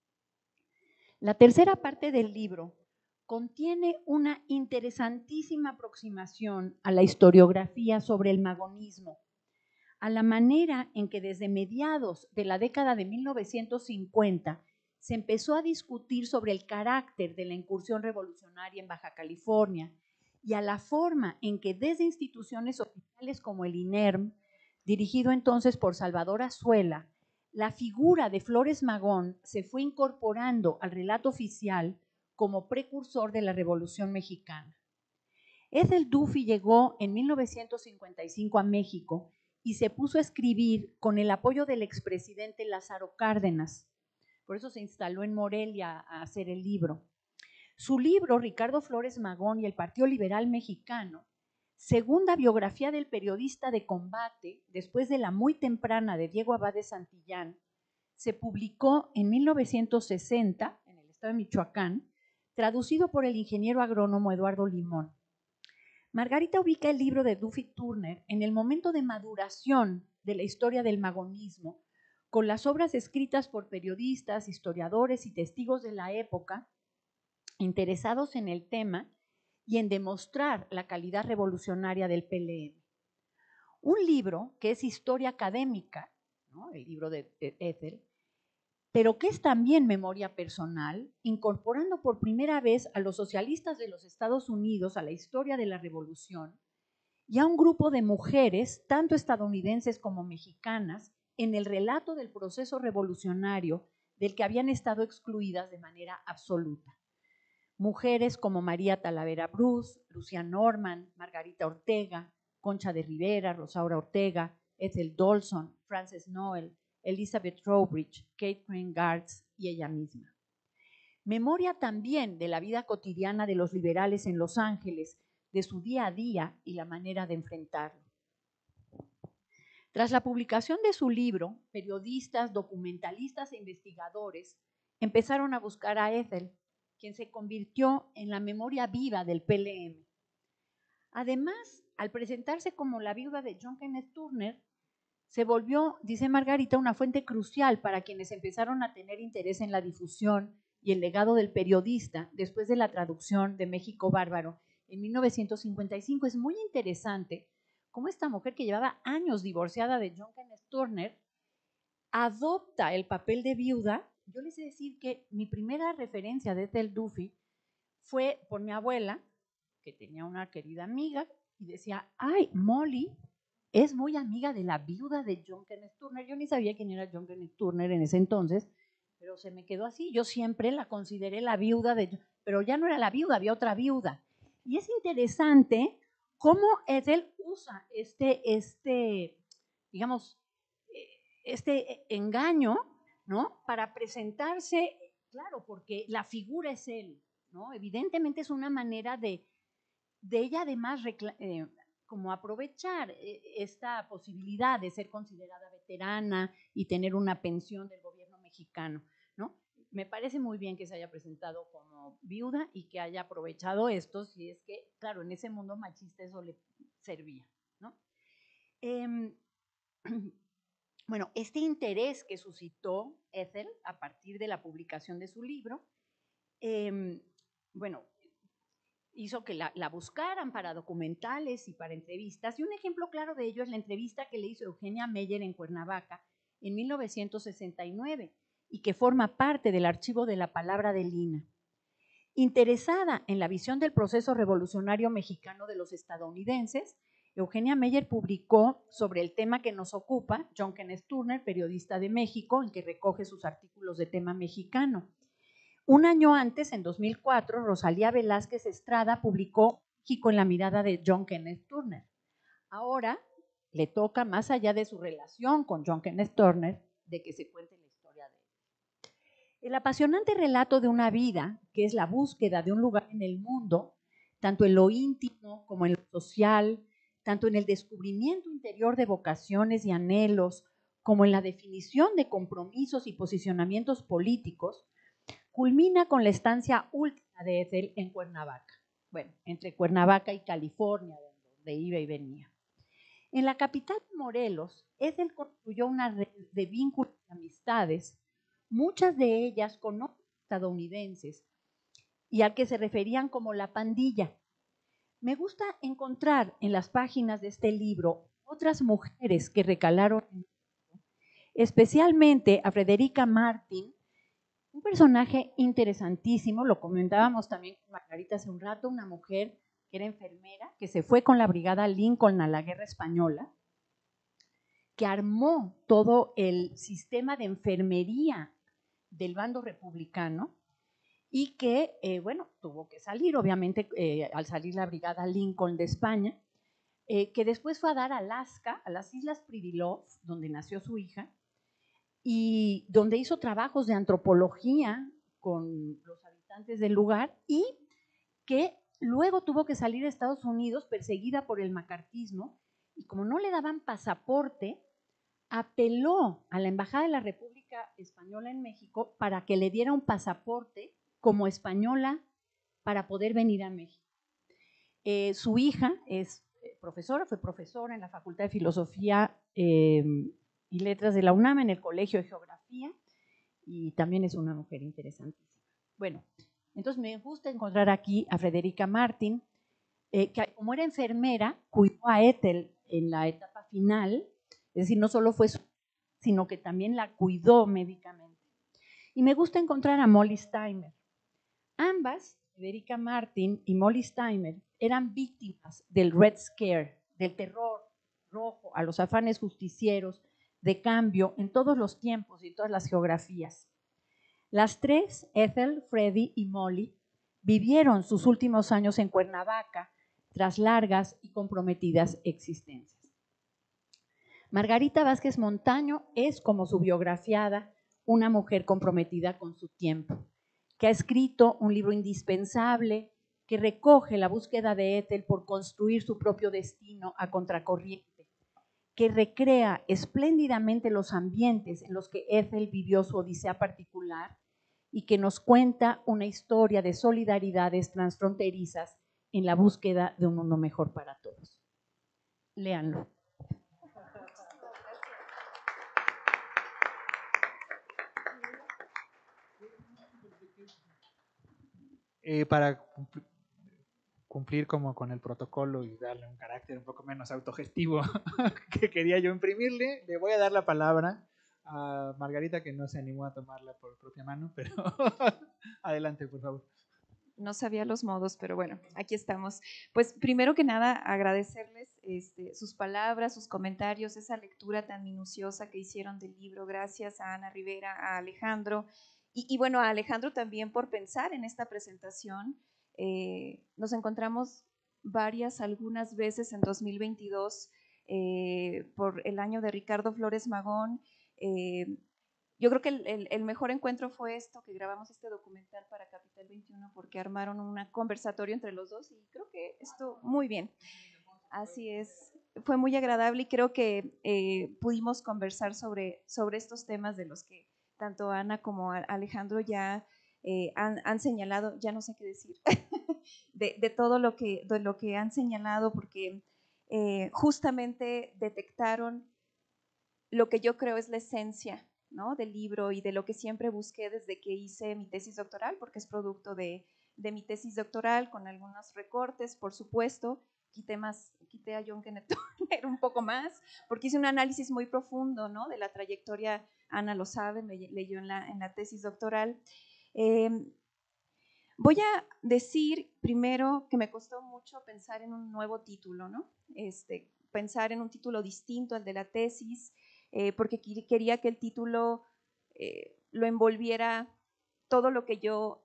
[SPEAKER 2] La tercera parte del libro contiene una interesantísima aproximación a la historiografía sobre el magonismo, a la manera en que desde mediados de la década de mil novecientos cincuenta se empezó a discutir sobre el carácter de la incursión revolucionaria en Baja California y a la forma en que desde instituciones oficiales como el INERM, dirigido entonces por Salvador Azuela, la figura de Flores Magón se fue incorporando al relato oficial como precursor de la Revolución Mexicana. Ethel Duffy llegó en mil novecientos cincuenta y cinco a México y se puso a escribir con el apoyo del expresidente Lázaro Cárdenas. Por eso se instaló en Morelia a hacer el libro. Su libro, Ricardo Flores Magón y el Partido Liberal Mexicano, segunda biografía del periodista de combate, después de la muy temprana de Diego Abad de Santillán, se publicó en mil novecientos sesenta en el estado de Michoacán, traducido por el ingeniero agrónomo Eduardo Limón. Margarita ubica el libro de Duffy Turner en el momento de maduración de la historia del magonismo con las obras escritas por periodistas, historiadores y testigos de la época interesados en el tema y en demostrar la calidad revolucionaria del P L M. Un libro que es historia académica, ¿no?, el libro de Ethel, pero que es también memoria personal, incorporando por primera vez a los socialistas de los Estados Unidos a la historia de la revolución y a un grupo de mujeres, tanto estadounidenses como mexicanas, en el relato del proceso revolucionario del que habían estado excluidas de manera absoluta. Mujeres como María Talavera Bruce, Lucía Norman, Margarita Ortega, Concha de Rivera, Rosaura Ortega, Ethel Dolson, Frances Noel, Elizabeth Trowbridge, Kate Crane Gartz y ella misma. Memoria también de la vida cotidiana de los liberales en Los Ángeles, de su día a día y la manera de enfrentarlo. Tras la publicación de su libro, periodistas, documentalistas e investigadores empezaron a buscar a Ethel, quien se convirtió en la memoria viva del P L M. Además, al presentarse como la viuda de John Kenneth Turner, se volvió, dice Margarita, una fuente crucial para quienes empezaron a tener interés en la difusión y el legado del periodista después de la traducción de México Bárbaro en mil novecientos cincuenta y cinco. Es muy interesante cómo esta mujer que llevaba años divorciada de John Kenneth Turner adopta el papel de viuda. Yo les he de decir que mi primera referencia de Ethel Duffy fue por mi abuela, que tenía una querida amiga, y decía, ay, Molly es muy amiga de la viuda de John Kenneth Turner. Yo ni sabía quién era John Kenneth Turner en ese entonces, pero se me quedó así. Yo siempre la consideré la viuda de, pero ya no era la viuda, había otra viuda. Y es interesante cómo Ethel usa este, este digamos, este engaño, ¿no?, para presentarse, claro, porque la figura es él, ¿no? Evidentemente es una manera de, de ella además eh, como aprovechar esta posibilidad de ser considerada veterana y tener una pensión del gobierno mexicano, ¿no? Me parece muy bien que se haya presentado como viuda y que haya aprovechado esto, si es que, claro, en ese mundo machista eso le servía, ¿no? Eh, Bueno, este interés que suscitó Ethel a partir de la publicación de su libro, eh, bueno, hizo que la, la buscaran para documentales y para entrevistas. Y un ejemplo claro de ello es la entrevista que le hizo Eugenia Meyer en Cuernavaca en mil novecientos sesenta y nueve y que forma parte del archivo de la palabra de Lina. Interesada en la visión del proceso revolucionario mexicano de los estadounidenses, Eugenia Meyer publicó sobre el tema que nos ocupa, John Kenneth Turner, periodista de México, en que recoge sus artículos de tema mexicano. Un año antes, en dos mil cuatro, Rosalía Velázquez Estrada publicó México en la mirada de John Kenneth Turner. Ahora le toca, más allá de su relación con John Kenneth Turner, de que se cuente la historia de él. El apasionante relato de una vida, que es la búsqueda de un lugar en el mundo, tanto en lo íntimo como en lo social, tanto en el descubrimiento interior de vocaciones y anhelos, como en la definición de compromisos y posicionamientos políticos, culmina con la estancia última de Ethel en Cuernavaca, bueno, entre Cuernavaca y California, donde iba y venía. En la capital de Morelos, Ethel construyó una red de vínculos y amistades, muchas de ellas con otros estadounidenses, y al que se referían como la pandilla. Me gusta encontrar en las páginas de este libro otras mujeres que recalaron en esto, especialmente a Frederica Martin, un personaje interesantísimo, lo comentábamos también con Margarita hace un rato, una mujer que era enfermera, que se fue con la brigada Lincoln a la guerra española, que armó todo el sistema de enfermería del bando republicano y que, eh, bueno, tuvo que salir, obviamente, eh, al salir la brigada Lincoln de España, eh, que después fue a dar a Alaska, a las Islas Pribilofs, donde nació su hija, y donde hizo trabajos de antropología con los habitantes del lugar y que luego tuvo que salir a Estados Unidos perseguida por el macartismo y como no le daban pasaporte, apeló a la Embajada de la República Española en México para que le diera un pasaporte como española para poder venir a México. Eh, su hija es profesora, fue profesora en la Facultad de Filosofía eh, y Letras de la UNAM en el Colegio de Geografía y también es una mujer interesantísima. Bueno, entonces me gusta encontrar aquí a Frederica Martin, eh, que como era enfermera, cuidó a Ethel en la etapa final, es decir, no solo fue su, sino que también la cuidó médicamente. Y me gusta encontrar a Molly Steimer. Ambas, Frederica Martin y Molly Steimer, eran víctimas del Red Scare, del terror rojo, a los afanes justicieros de cambio en todos los tiempos y todas las geografías. Las tres, Ethel, Freddy y Molly, vivieron sus últimos años en Cuernavaca tras largas y comprometidas existencias. Margarita Vázquez Montaño es, como su biografiada, una mujer comprometida con su tiempo, que ha escrito un libro indispensable que recoge la búsqueda de Ethel por construir su propio destino a contracorriente, que recrea espléndidamente los ambientes en los que Ethel vivió su odisea particular y que nos cuenta una historia de solidaridades transfronterizas en la búsqueda de un mundo mejor para todos. Léanlo.
[SPEAKER 1] Eh, para cumpl- cumplir como con el protocolo y darle un carácter un poco menos autogestivo que quería yo imprimirle, le voy a dar la palabra a Margarita, que no se animó a tomarla por propia mano, pero adelante, por favor.
[SPEAKER 3] No sabía los modos, pero bueno, aquí estamos. Pues primero que nada, agradecerles este, sus palabras, sus comentarios, esa lectura tan minuciosa que hicieron del libro. Gracias a Ana Rivera, a Alejandro, y, y bueno, a Alejandro también por pensar en esta presentación. Eh, nos encontramos varias, algunas veces en dos mil veintidós, eh, por el año de Ricardo Flores Magón. Eh, Yo creo que el, el, el mejor encuentro fue esto, que grabamos este documental para Capital veintiuno, porque armaron un conversatorio entre los dos y creo que estuvo muy bien. Así es, fue muy agradable y creo que eh, pudimos conversar sobre, sobre estos temas de los que tanto Ana como Alejandro ya eh, han, han señalado, ya no sé qué decir, de, de todo lo que, de lo que han señalado, porque eh, justamente detectaron lo que yo creo es la esencia, ¿no?, del libro y de lo que siempre busqué desde que hice mi tesis doctoral, porque es producto de, de mi tesis doctoral, con algunos recortes, por supuesto. Quité, más, quité a John Kenneth Turner un poco más, porque hice un análisis muy profundo, ¿no?, de la trayectoria. Ana lo sabe, me leyó en la, en la tesis doctoral. Eh, voy a decir primero que me costó mucho pensar en un nuevo título, ¿no? Este, pensar en un título distinto al de la tesis, eh, porque quería que el título eh, lo envolviera todo lo que yo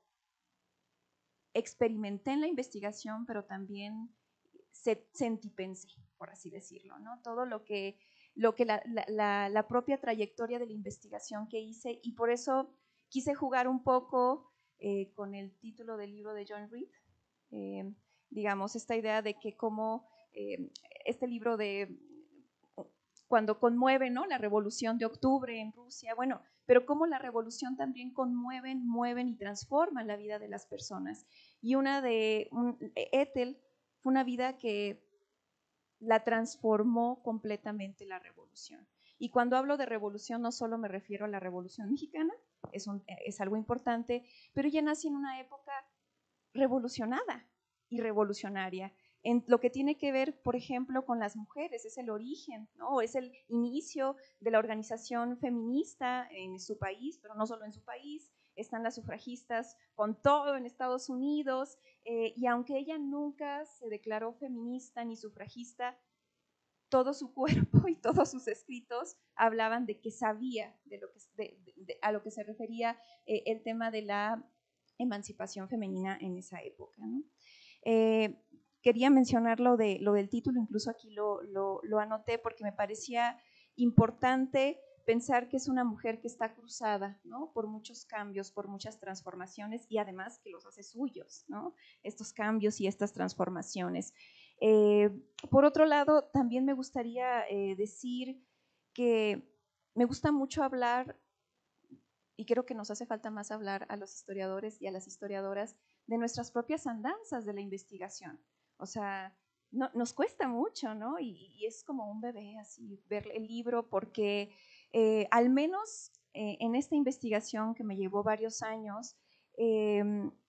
[SPEAKER 3] experimenté en la investigación, pero también sentí, pensé, por así decirlo, ¿no? Todo lo que, lo que la, la, la propia trayectoria de la investigación que hice, y por eso quise jugar un poco eh, con el título del libro de John Reed, eh, digamos, esta idea de que como eh, este libro de cuando conmueve, ¿no?, la revolución de octubre en Rusia, bueno, pero cómo la revolución también conmueve, mueven y transforman la vida de las personas. Y una de, un, Ethel fue una vida que la transformó completamente la revolución. Y cuando hablo de revolución no solo me refiero a la Revolución Mexicana, es, un, es algo importante, pero ella nace en una época revolucionada y revolucionaria, en lo que tiene que ver, por ejemplo, con las mujeres, es el origen, ¿no?, es el inicio de la organización feminista en su país, pero no solo en su país. Están las sufragistas con todo en Estados Unidos, eh, y aunque ella nunca se declaró feminista ni sufragista, todo su cuerpo y todos sus escritos hablaban de que sabía de lo que, de, de, de, a lo que se refería eh, el tema de la emancipación femenina en esa época, ¿no? Eh, quería mencionar lo, de, lo del título, incluso aquí lo, lo, lo anoté porque me parecía importante pensar que es una mujer que está cruzada, ¿no?, por muchos cambios, por muchas transformaciones, y además que los hace suyos, ¿no?, estos cambios y estas transformaciones. Eh, por otro lado, también me gustaría eh, decir que me gusta mucho hablar, y creo que nos hace falta más hablar a los historiadores y a las historiadoras, de nuestras propias andanzas de la investigación. O sea, no, nos cuesta mucho, ¿no? Y, y es como un bebé así ver el libro porque eh, al menos eh, en esta investigación que me llevó varios años, eh,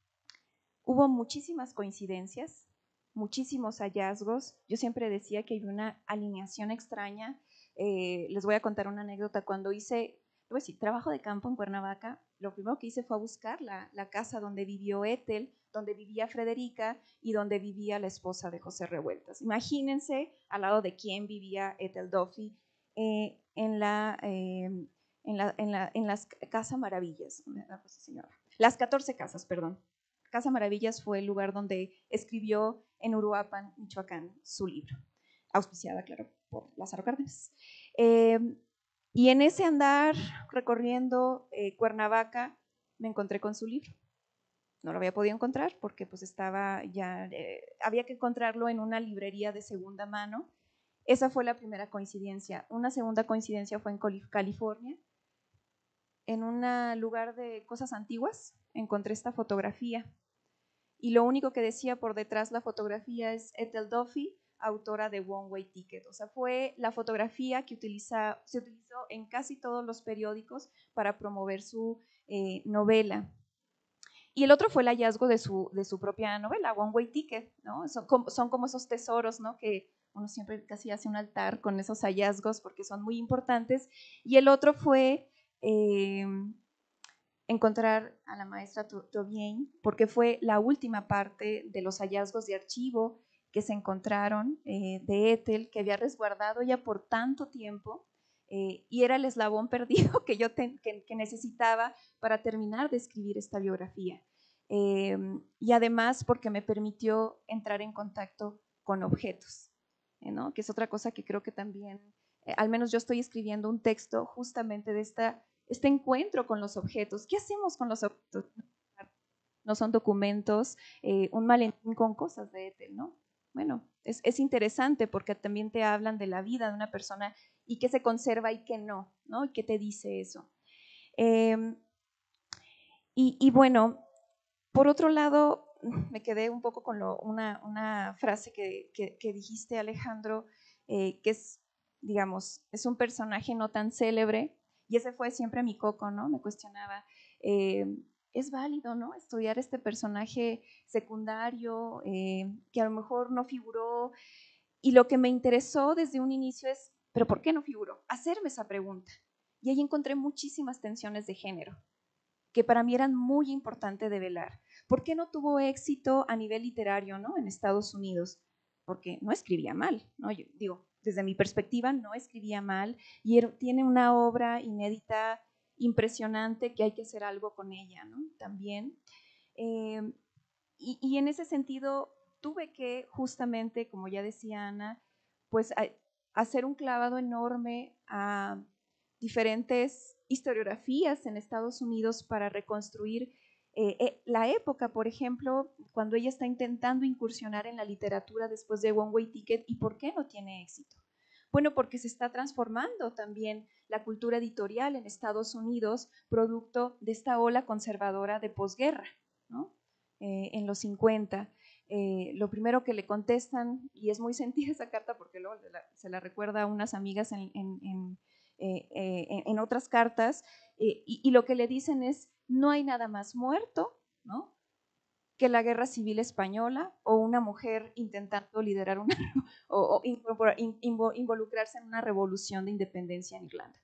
[SPEAKER 3] hubo muchísimas coincidencias, muchísimos hallazgos. Yo siempre decía que hay una alineación extraña. Eh, les voy a contar una anécdota. Cuando hice, voy a decir, trabajo de campo en Cuernavaca, lo primero que hice fue a buscar la, la casa donde vivió Ethel, donde vivía Frederica y donde vivía la esposa de José Revueltas. Imagínense al lado de quién vivía Ethel Duffy eh, en, la, eh, en, la, en, la, en las Casa Maravillas, las catorce casas, perdón. Casa Maravillas fue el lugar donde escribió en Uruapan, Michoacán, su libro, auspiciada, claro, por Lázaro Cárdenas. Eh, y en ese andar recorriendo eh, Cuernavaca, me encontré con su libro. No lo había podido encontrar porque pues estaba ya, eh, había que encontrarlo en una librería de segunda mano. Esa fue la primera coincidencia. Una segunda coincidencia fue en California. En un lugar de cosas antiguas encontré esta fotografía. Y lo único que decía por detrás la fotografía es Ethel Duffy, autora de One Way Ticket. O sea, fue la fotografía que utiliza, se utilizó en casi todos los periódicos para promover su eh, novela. Y el otro fue el hallazgo de su, de su propia novela, One Way Ticket, ¿no? Son como, son como esos tesoros, ¿no? Que uno siempre casi hace un altar con esos hallazgos porque son muy importantes. Y el otro fue eh, encontrar a la maestra Tobien, porque fue la última parte de los hallazgos de archivo que se encontraron eh, de Ethel, que había resguardado ya por tanto tiempo, eh, y era el eslabón perdido que yo te, que, que necesitaba para terminar de escribir esta biografía. Eh, y además porque me permitió entrar en contacto con objetos, eh, ¿no? Que es otra cosa que creo que también, eh, al menos yo estoy escribiendo un texto justamente de esta este encuentro con los objetos. ¿Qué hacemos con los objetos? No son documentos, eh, un maletín con cosas de Ethel, ¿no? Bueno, es, es interesante porque también te hablan de la vida de una persona y qué se conserva y qué no, ¿no? Y qué te dice eso. Eh, y, y bueno, por otro lado, me quedé un poco con lo, una, una frase que, que, que dijiste, Alejandro, eh, que es, digamos, es un personaje no tan célebre, y ese fue siempre mi coco, ¿no? Me cuestionaba, eh, ¿es válido, ¿no? Estudiar este personaje secundario eh, que a lo mejor no figuró, y lo que me interesó desde un inicio es, ¿pero por qué no figuró? Hacerme esa pregunta. Y ahí encontré muchísimas tensiones de género que para mí eran muy importantes de velar. ¿Por qué no tuvo éxito a nivel literario, ¿no? En Estados Unidos? Porque no escribía mal, ¿no? Yo digo, desde mi perspectiva no escribía mal y er, tiene una obra inédita impresionante que hay que hacer algo con ella, ¿no? También. Eh, y, y en ese sentido tuve que justamente, como ya decía Ana, pues a, hacer un clavado enorme a diferentes historiografías en Estados Unidos para reconstruir eh, eh, la época, por ejemplo, cuando ella está intentando incursionar en la literatura después de One Way Ticket y por qué no tiene éxito. Bueno, porque se está transformando también la cultura editorial en Estados Unidos, producto de esta ola conservadora de posguerra, ¿no? Eh, en los cincuenta. Eh, lo primero que le contestan, y es muy sentida esa carta porque luego la, se la recuerda a unas amigas en, en, en, eh, eh, en otras cartas, eh, y, y lo que le dicen es, no hay nada más muerto, ¿no? Que la guerra civil española o una mujer intentando liderar una o, o involucrarse en una revolución de independencia en Irlanda.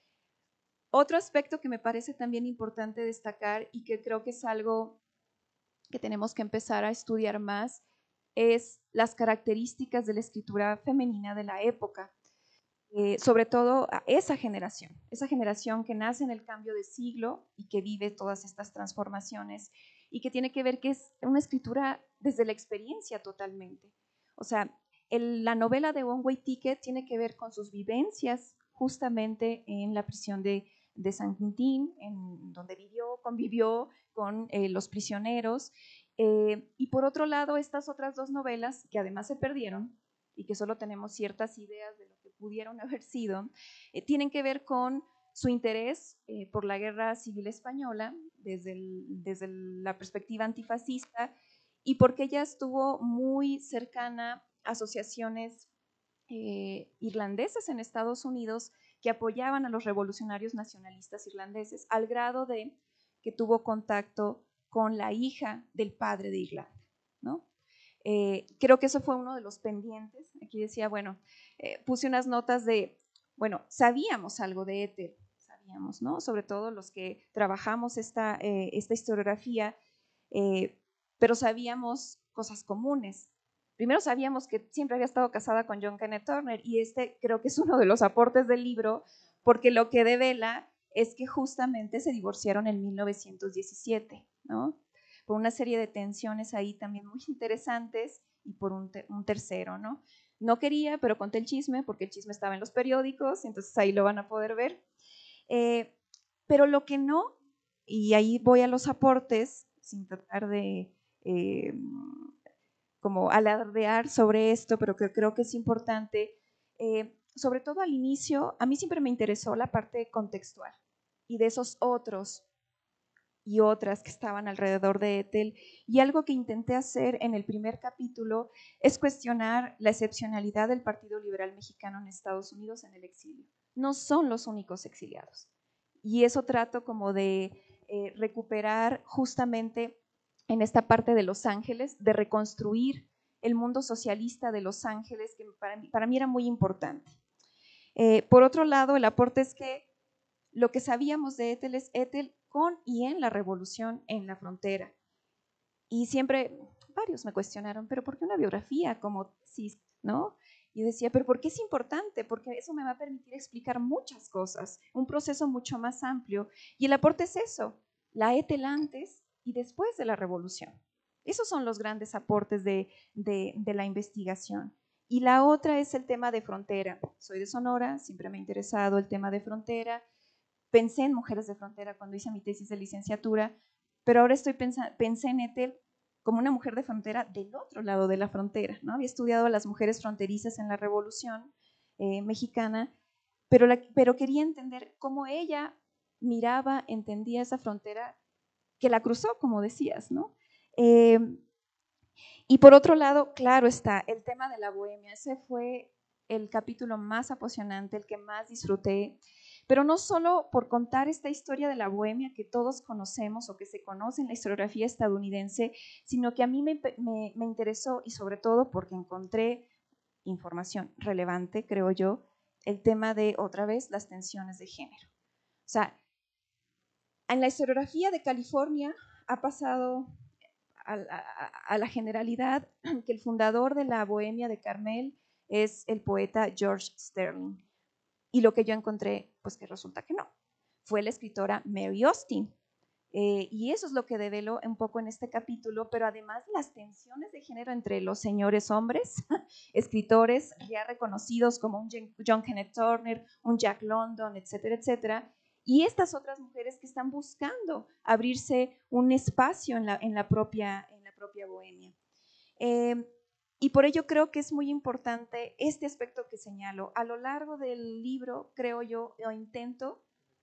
[SPEAKER 3] Otro aspecto que me parece también importante destacar y que creo que es algo que tenemos que empezar a estudiar más es las características de la escritura femenina de la época, eh, sobre todo a esa generación, esa generación que nace en el cambio de siglo y que vive todas estas transformaciones y que tiene que ver que es una escritura desde la experiencia totalmente. O sea, el, la novela de One Way Ticket tiene que ver con sus vivencias justamente en la prisión de, de San Quintín, en donde vivió, convivió con eh, los prisioneros. Eh, y por otro lado, estas otras dos novelas, que además se perdieron y que solo tenemos ciertas ideas de lo que pudieron haber sido, eh, tienen que ver con su interés eh, por la guerra civil española desde, el, desde la perspectiva antifascista y porque ella estuvo muy cercana asociaciones eh, irlandesas en Estados Unidos que apoyaban a los revolucionarios nacionalistas irlandeses, al grado de que tuvo contacto con la hija del padre de Irlanda, ¿no? Eh, creo que eso fue uno de los pendientes. Aquí decía, bueno, eh, puse unas notas de, bueno, sabíamos algo de Ethel, sabíamos, ¿no? Sobre todo los que trabajamos esta, eh, esta historiografía, eh, pero sabíamos cosas comunes. Primero sabíamos que siempre había estado casada con John Kenneth Turner, y este creo que es uno de los aportes del libro, porque lo que devela es que justamente se divorciaron en mil novecientos diecisiete, ¿no? Por una serie de tensiones ahí también muy interesantes, y por un, ter un tercero, ¿no? No quería, pero conté el chisme, porque el chisme estaba en los periódicos, entonces ahí lo van a poder ver. Eh, pero lo que no, y ahí voy a los aportes, sin tratar de eh, como alardear sobre esto, pero que creo que es importante, eh, sobre todo al inicio, a mí siempre me interesó la parte contextual y de esos otros y otras que estaban alrededor de Ethel, y algo que intenté hacer en el primer capítulo es cuestionar la excepcionalidad del Partido Liberal Mexicano en Estados Unidos en el exilio. No son los únicos exiliados, y eso trato como de eh, recuperar justamente en esta parte de Los Ángeles, de reconstruir el mundo socialista de Los Ángeles, que para mí, para mí era muy importante. Eh, por otro lado, el aporte es que lo que sabíamos de Ethel es Ethel con y en la revolución en la frontera. Y siempre varios me cuestionaron, pero ¿por qué una biografía como sí, ¿no? Y decía, pero ¿por qué es importante? Porque eso me va a permitir explicar muchas cosas, un proceso mucho más amplio. Y el aporte es eso, la Ethel antes y después de la revolución. Esos son los grandes aportes de, de, de la investigación. Y la otra es el tema de frontera. Soy de Sonora, siempre me ha interesado el tema de frontera. Pensé en mujeres de frontera cuando hice mi tesis de licenciatura, pero ahora estoy pensando, pensé en Ethel como una mujer de frontera del otro lado de la frontera, ¿no? Había estudiado a las mujeres fronterizas en la Revolución eh, Mexicana, pero, la, pero quería entender cómo ella miraba, entendía esa frontera que la cruzó, como decías, ¿no? Eh, y por otro lado, claro está, el tema de la bohemia. Ese fue el capítulo más apasionante, el que más disfruté, pero no solo por contar esta historia de la bohemia que todos conocemos o que se conoce en la historiografía estadounidense, sino que a mí me, me, me interesó, y sobre todo porque encontré información relevante, creo yo, el tema de, otra vez, las tensiones de género. O sea, en la historiografía de California ha pasado a, a, a la generalidad que el fundador de la Bohemia de Carmel es el poeta George Sterling. Y lo que yo encontré, pues que resulta que no. Fue la escritora Mary Austin. Eh, y eso es lo que develó un poco en este capítulo, pero además las tensiones de género entre los señores hombres, escritores ya reconocidos como un John Kenneth Turner, un Jack London, etcétera, etcétera, y estas otras mujeres que están buscando abrirse un espacio en la, en la, propia, en la propia bohemia. Eh, y por ello creo que es muy importante este aspecto que señalo. A lo largo del libro, creo yo, o intento…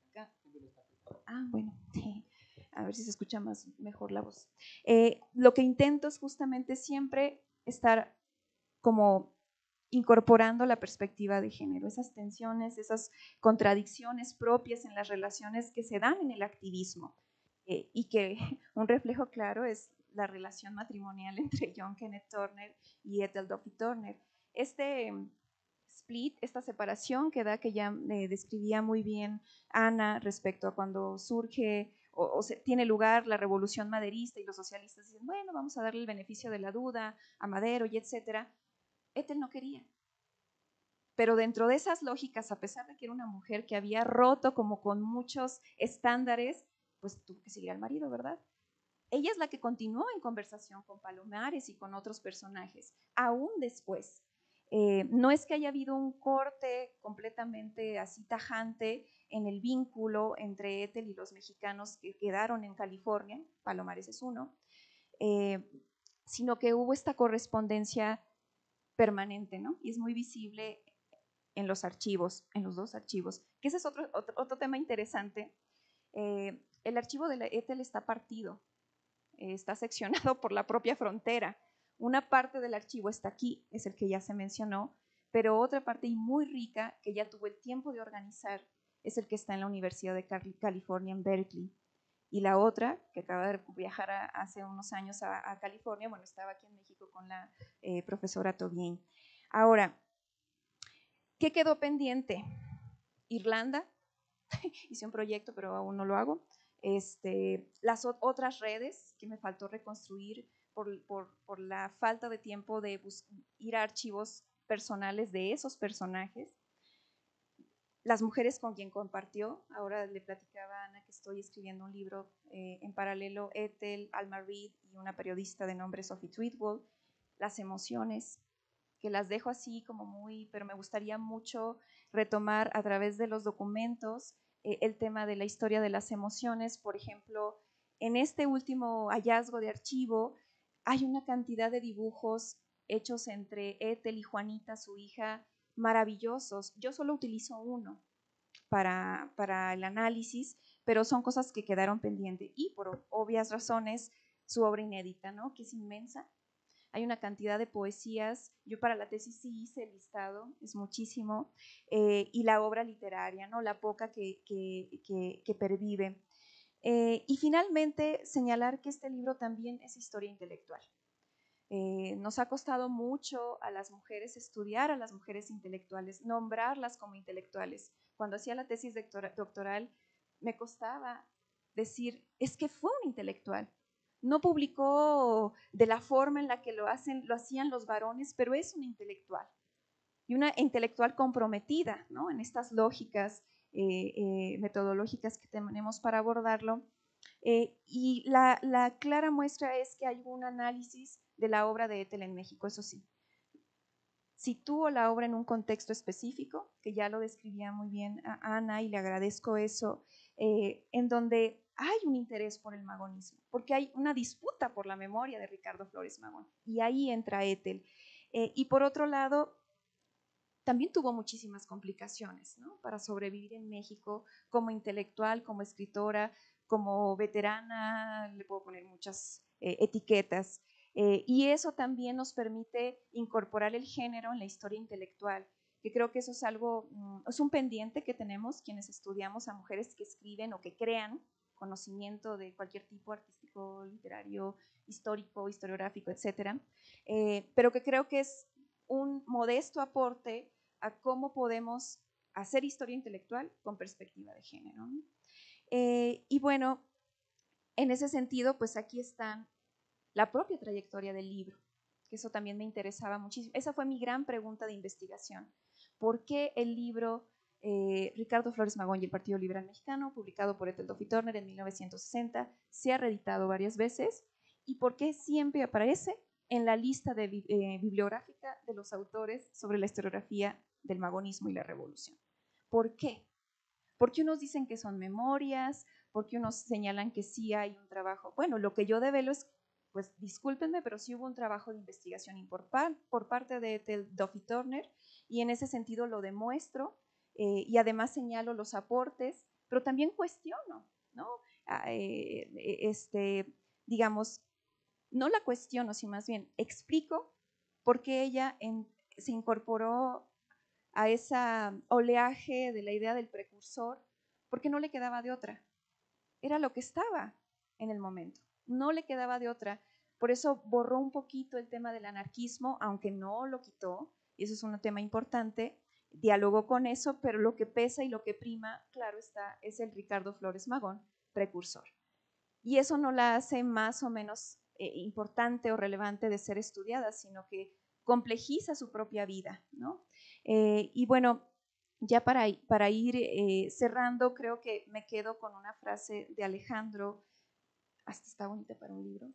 [SPEAKER 3] Ah, bueno, a ver si se escucha más, mejor la voz. Eh, lo que intento es justamente siempre estar como incorporando la perspectiva de género, esas tensiones, esas contradicciones propias en las relaciones que se dan en el activismo, eh, y que un reflejo claro es la relación matrimonial entre John Kenneth Turner y Ethel Duffy Turner. Este split, esta separación que da, que ya eh, describía muy bien Ana respecto a cuando surge o, o se, tiene lugar la revolución maderista y los socialistas dicen, bueno, vamos a darle el beneficio de la duda a Madero y etcétera. Ethel no quería. Pero dentro de esas lógicas, a pesar de que era una mujer que había roto como con muchos estándares, pues tuvo que seguir al marido, ¿verdad? Ella es la que continuó en conversación con Palomares y con otros personajes, aún después. Eh, no es que haya habido un corte completamente así tajante en el vínculo entre Ethel y los mexicanos que quedaron en California, Palomares es uno, eh, sino que hubo esta correspondencia permanente, ¿no? Y es muy visible en los archivos, en los dos archivos, que ese es otro, otro, otro tema interesante. Eh, el archivo de la Ethel está partido, eh, está seccionado por la propia frontera, Una parte del archivo está aquí, es el que ya se mencionó, pero otra parte y muy rica que ya tuvo el tiempo de organizar es el que está en la Universidad de California en Berkeley. Y la otra, que acaba de viajar a, hace unos años a, a California, bueno, estaba aquí en México con la eh, profesora Tobin. Ahora, ¿qué quedó pendiente? Irlanda, hice un proyecto, pero aún no lo hago. Este, las otras redes que me faltó reconstruir por, por, por la falta de tiempo de ir a archivos personales de esos personajes. Las mujeres con quien compartió, ahora le platicaba a Ana que estoy escribiendo un libro eh, en paralelo, Ethel, Alma Reed y una periodista de nombre Sophie Tweedwell, las emociones, que las dejo así como muy, pero me gustaría mucho retomar a través de los documentos eh, el tema de la historia de las emociones. Por ejemplo, en este último hallazgo de archivo hay una cantidad de dibujos hechos entre Ethel y Juanita, su hija, maravillosos. Yo solo utilizo uno para, para el análisis, pero son cosas que quedaron pendientes y por obvias razones su obra inédita, ¿no? Que es inmensa. Hay una cantidad de poesías, yo para la tesis sí hice el listado, es muchísimo, eh, y la obra literaria, ¿no? La poca que, que, que, que pervive. Eh, y finalmente señalar que este libro también es historia intelectual. Eh, nos ha costado mucho a las mujeres estudiar a las mujeres intelectuales, nombrarlas como intelectuales. Cuando hacía la tesis doctoral me costaba decir, es que fue un intelectual. No publicó de la forma en la que lo, hacen, lo hacían los varones, pero es una intelectual. Y una intelectual comprometida, ¿no? En estas lógicas eh, eh, metodológicas que tenemos para abordarlo. Eh, y la, la clara muestra es que hay un análisis de la obra de Ethel en México, eso sí. Sitúo la obra en un contexto específico, que ya lo describía muy bien a Ana y le agradezco eso, eh, en donde hay un interés por el magonismo, porque hay una disputa por la memoria de Ricardo Flores Magón, y ahí entra Ethel. Eh, y por otro lado, también tuvo muchísimas complicaciones, ¿no? Para sobrevivir en México como intelectual, como escritora, como veterana, le puedo poner muchas eh, etiquetas. Eh, y eso también nos permite incorporar el género en la historia intelectual, que creo que eso es algo, es un pendiente que tenemos quienes estudiamos a mujeres que escriben o que crean conocimiento de cualquier tipo, artístico, literario, histórico, historiográfico, etcétera, eh, pero que creo que es un modesto aporte a cómo podemos hacer historia intelectual con perspectiva de género. Eh, y bueno, en ese sentido, pues aquí están la propia trayectoria del libro, que eso también me interesaba muchísimo. Esa fue mi gran pregunta de investigación. ¿Por qué el libro eh, Ricardo Flores Magón y el Partido Liberal Mexicano, publicado por Ethel Duffy Turner en mil novecientos sesenta, se ha reeditado varias veces? ¿Y por qué siempre aparece en la lista de, eh, bibliográfica de los autores sobre la historiografía del magonismo y la revolución? ¿Por qué? Porque unos dicen que son memorias, porque unos señalan que sí hay un trabajo. Bueno, lo que yo develo es, pues discúlpenme, pero sí hubo un trabajo de investigación por, por parte de Ethel Duffy Turner, y en ese sentido lo demuestro, eh, y además señalo los aportes, pero también cuestiono, ¿no? Eh, este, digamos, no la cuestiono, sino más bien explico por qué ella en, se incorporó a ese oleaje de la idea del precursor, porque no le quedaba de otra. Era lo que estaba en el momento, no le quedaba de otra. Por eso borró un poquito el tema del anarquismo, aunque no lo quitó, y eso es un tema importante, dialogó con eso, pero lo que pesa y lo que prima, claro está, es el Ricardo Flores Magón, precursor. Y eso no la hace más o menos eh, importante o relevante de ser estudiada, sino que complejiza su propia vida, ¿no? Eh, y bueno, ya para, para ir eh, cerrando, creo que me quedo con una frase de Alejandro, hasta está bonita para un libro,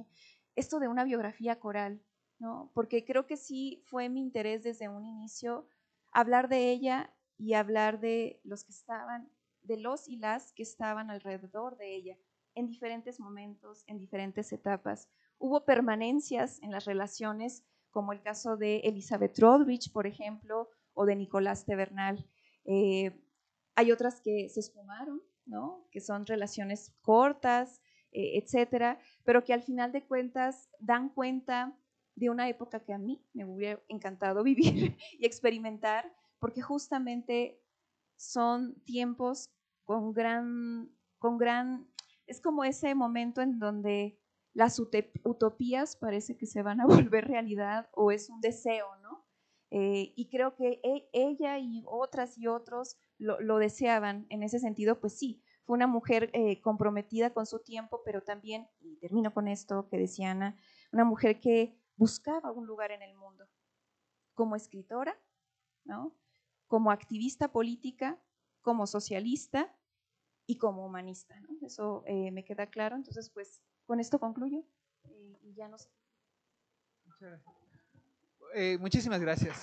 [SPEAKER 3] esto de una biografía coral, ¿no? Porque creo que sí fue mi interés desde un inicio hablar de ella y hablar de los que estaban, de los y las que estaban alrededor de ella en diferentes momentos, en diferentes etapas. Hubo permanencias en las relaciones, como el caso de Elizabeth Rodrich, por ejemplo, o de Nicolás Tebernal. Eh, hay otras que se esfumaron, ¿no? Que son relaciones cortas, eh, etcétera, pero que al final de cuentas dan cuenta de una época que a mí me hubiera encantado vivir y experimentar, porque justamente son tiempos con gran, con gran, es como ese momento en donde las utopías parece que se van a volver realidad o es un deseo, ¿no? Eh, y creo que e, ella y otras y otros lo, lo deseaban en ese sentido, pues sí, fue una mujer eh, comprometida con su tiempo, pero también, y termino con esto que decía Ana, una mujer que buscaba un lugar en el mundo, como escritora, ¿no? Como activista política, como socialista y como humanista, ¿no? Eso eh, me queda claro, entonces pues con esto concluyo eh, y ya no sé.
[SPEAKER 1] Muchas gracias. Eh, muchísimas gracias.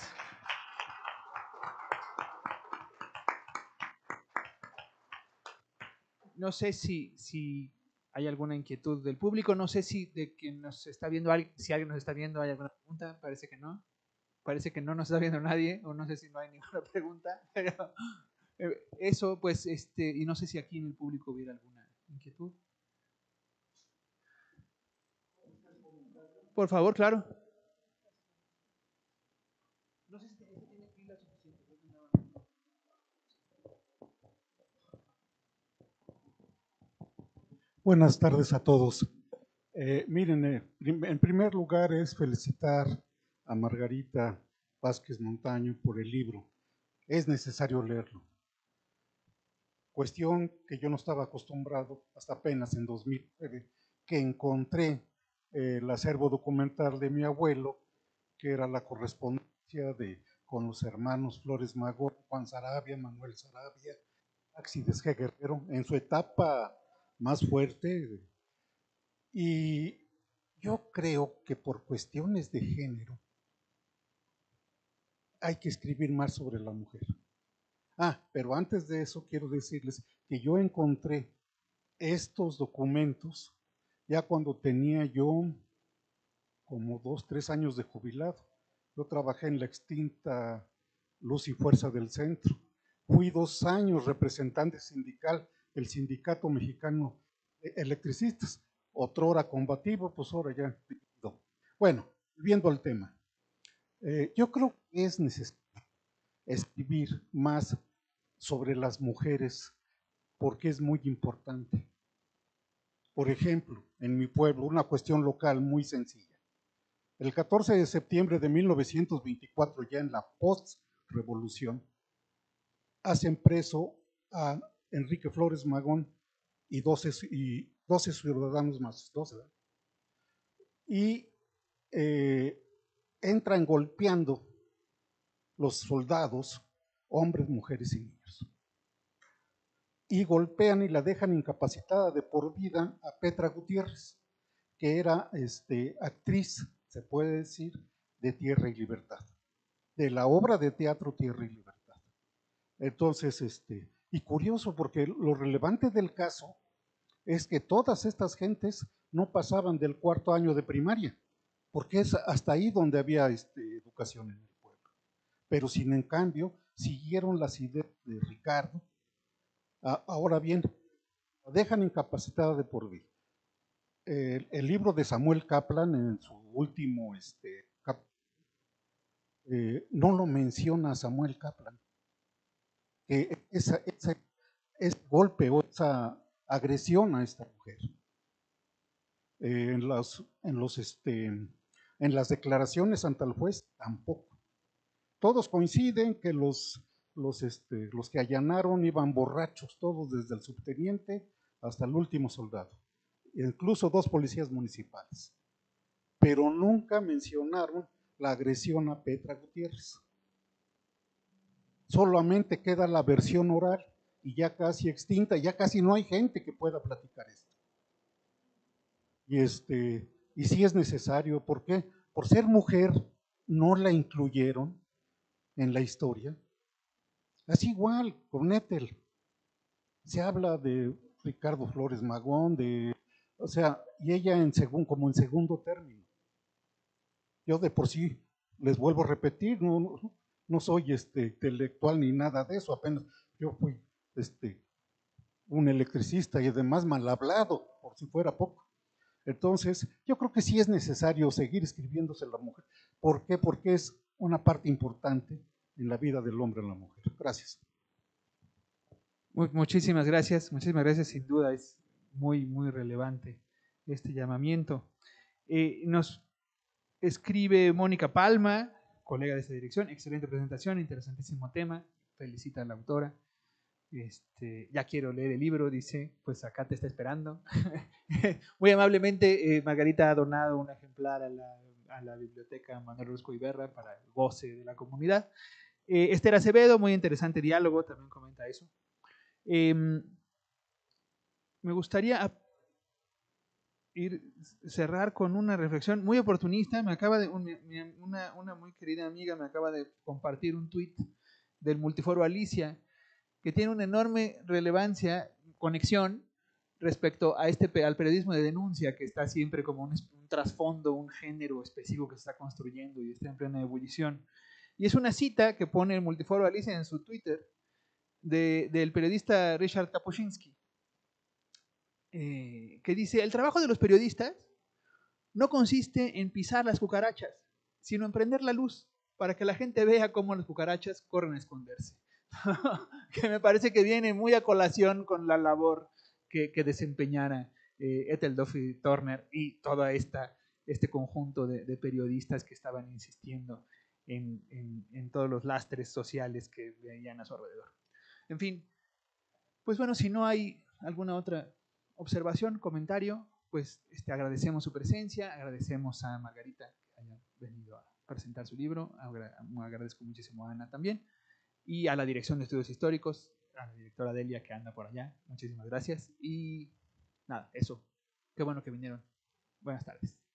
[SPEAKER 1] No sé si, si hay alguna inquietud del público, no sé si de quien nos está viendo, si alguien nos está viendo, hay alguna pregunta, parece que no. Parece que no nos está viendo nadie, o no sé si no hay ninguna pregunta, pero eso, pues, este, y no sé si aquí en el público hubiera alguna inquietud. Por favor, claro. No sé si tiene pila suficiente.
[SPEAKER 4] Buenas tardes a todos. Eh, miren, eh, en primer lugar es felicitar a Margarita Vázquez Montaño por el libro. Es necesario leerlo. Cuestión que yo no estaba acostumbrado hasta apenas en dos mil nueve, que encontré eh, el acervo documental de mi abuelo, que era la correspondencia de, con los hermanos Flores Magón, Juan Sarabia, Manuel Sarabia, Axides G. Guerrero, en su etapa más fuerte. Y yo creo que por cuestiones de género hay que escribir más sobre la mujer. Ah, pero antes de eso quiero decirles que yo encontré estos documentos ya cuando tenía yo como dos, tres años de jubilado. Yo trabajé en la extinta Luz y Fuerza del Centro. Fui dos años representante sindical del Sindicato Mexicano de Electricistas. Otrora combativo, pues ahora ya. Bueno, volviendo al tema. Eh, yo creo que es necesario escribir más sobre las mujeres porque es muy importante. Por ejemplo, en mi pueblo, una cuestión local muy sencilla. El catorce de septiembre de mil novecientos veinticuatro, ya en la post-revolución, hacen preso a Enrique Flores Magón y doce, y doce ciudadanos más, doce, y eh, entran golpeando los soldados, hombres, mujeres y niños. Y golpean y la dejan incapacitada de por vida a Petra Gutiérrez, que era este, actriz, se puede decir, de Tierra y Libertad, de la obra de teatro Tierra y Libertad. Entonces, este, y curioso porque lo relevante del caso es que todas estas gentes no pasaban del cuarto año de primaria, porque es hasta ahí donde había este, educación en el pueblo. Pero sin en cambio, siguieron las ideas de Ricardo. Ahora bien, la dejan incapacitada de por vida. El, el libro de Samuel Kaplan, en su último, este, cap, eh, no lo menciona Samuel Kaplan, que esa, esa, ese golpe o esa agresión a esta mujer. Eh, en, las, en, los, este, en las declaraciones ante el juez tampoco. Todos coinciden que los, los, este, los que allanaron iban borrachos, todos desde el subteniente hasta el último soldado, incluso dos policías municipales. Pero nunca mencionaron la agresión a Petra Gutiérrez. Solamente queda la versión oral y ya casi extinta, ya casi no hay gente que pueda platicar esto. Y, este, y sí es necesario, ¿por qué? Por ser mujer no la incluyeron en la historia. Es igual con Ethel. Se habla de Ricardo Flores Magón, de, o sea, y ella en segun, como en segundo término. Yo de por sí, les vuelvo a repetir, no, no, no soy este, intelectual ni nada de eso, apenas yo fui este, un electricista y además mal hablado, por si fuera poco. Entonces, yo creo que sí es necesario seguir escribiéndose la mujer. ¿Por qué? Porque es una parte importante en la vida del hombre y la mujer. Gracias.
[SPEAKER 1] Muchísimas gracias, muchísimas gracias, sin duda es muy, muy relevante este llamamiento. Eh, nos escribe Mónica Palma, colega de esta dirección, excelente presentación, interesantísimo tema, felicita a la autora. Este, ya quiero leer el libro, dice, pues acá te está esperando. Muy amablemente, eh, Margarita ha donado un ejemplar a la, a la biblioteca Manuel Orozco Iberra para el goce de la comunidad. Eh, Esther Acevedo, muy interesante diálogo, también comenta eso. Eh, me gustaría ir cerrar con una reflexión muy oportunista. Me acaba de un, una, una muy querida amiga me acaba de compartir un tuit del Multiforo Alicia que tiene una enorme relevancia, conexión respecto a este al periodismo de denuncia que está siempre como un, un trasfondo, un género específico que se está construyendo y está en plena ebullición. Y es una cita que pone el Multiforo Alicia en su Twitter de, del periodista Richard Kapuscinski, eh, que dice: el trabajo de los periodistas no consiste en pisar las cucarachas, sino en prender la luz para que la gente vea cómo las cucarachas corren a esconderse. Que me parece que viene muy a colación con la labor que, que desempeñara eh, Ethel Duffy Turner y todo esta, este conjunto de, de periodistas que estaban insistiendo en, en, en todos los lastres sociales que veían a su alrededor. En fin, pues bueno, si no hay alguna otra observación, comentario, pues este, agradecemos su presencia, agradecemos a Margarita que haya venido a presentar su libro, agradezco muchísimo a Ana también, y a la Dirección de Estudios Históricos, a la directora Delia que anda por allá, muchísimas gracias, y nada, eso, qué bueno que vinieron, buenas tardes.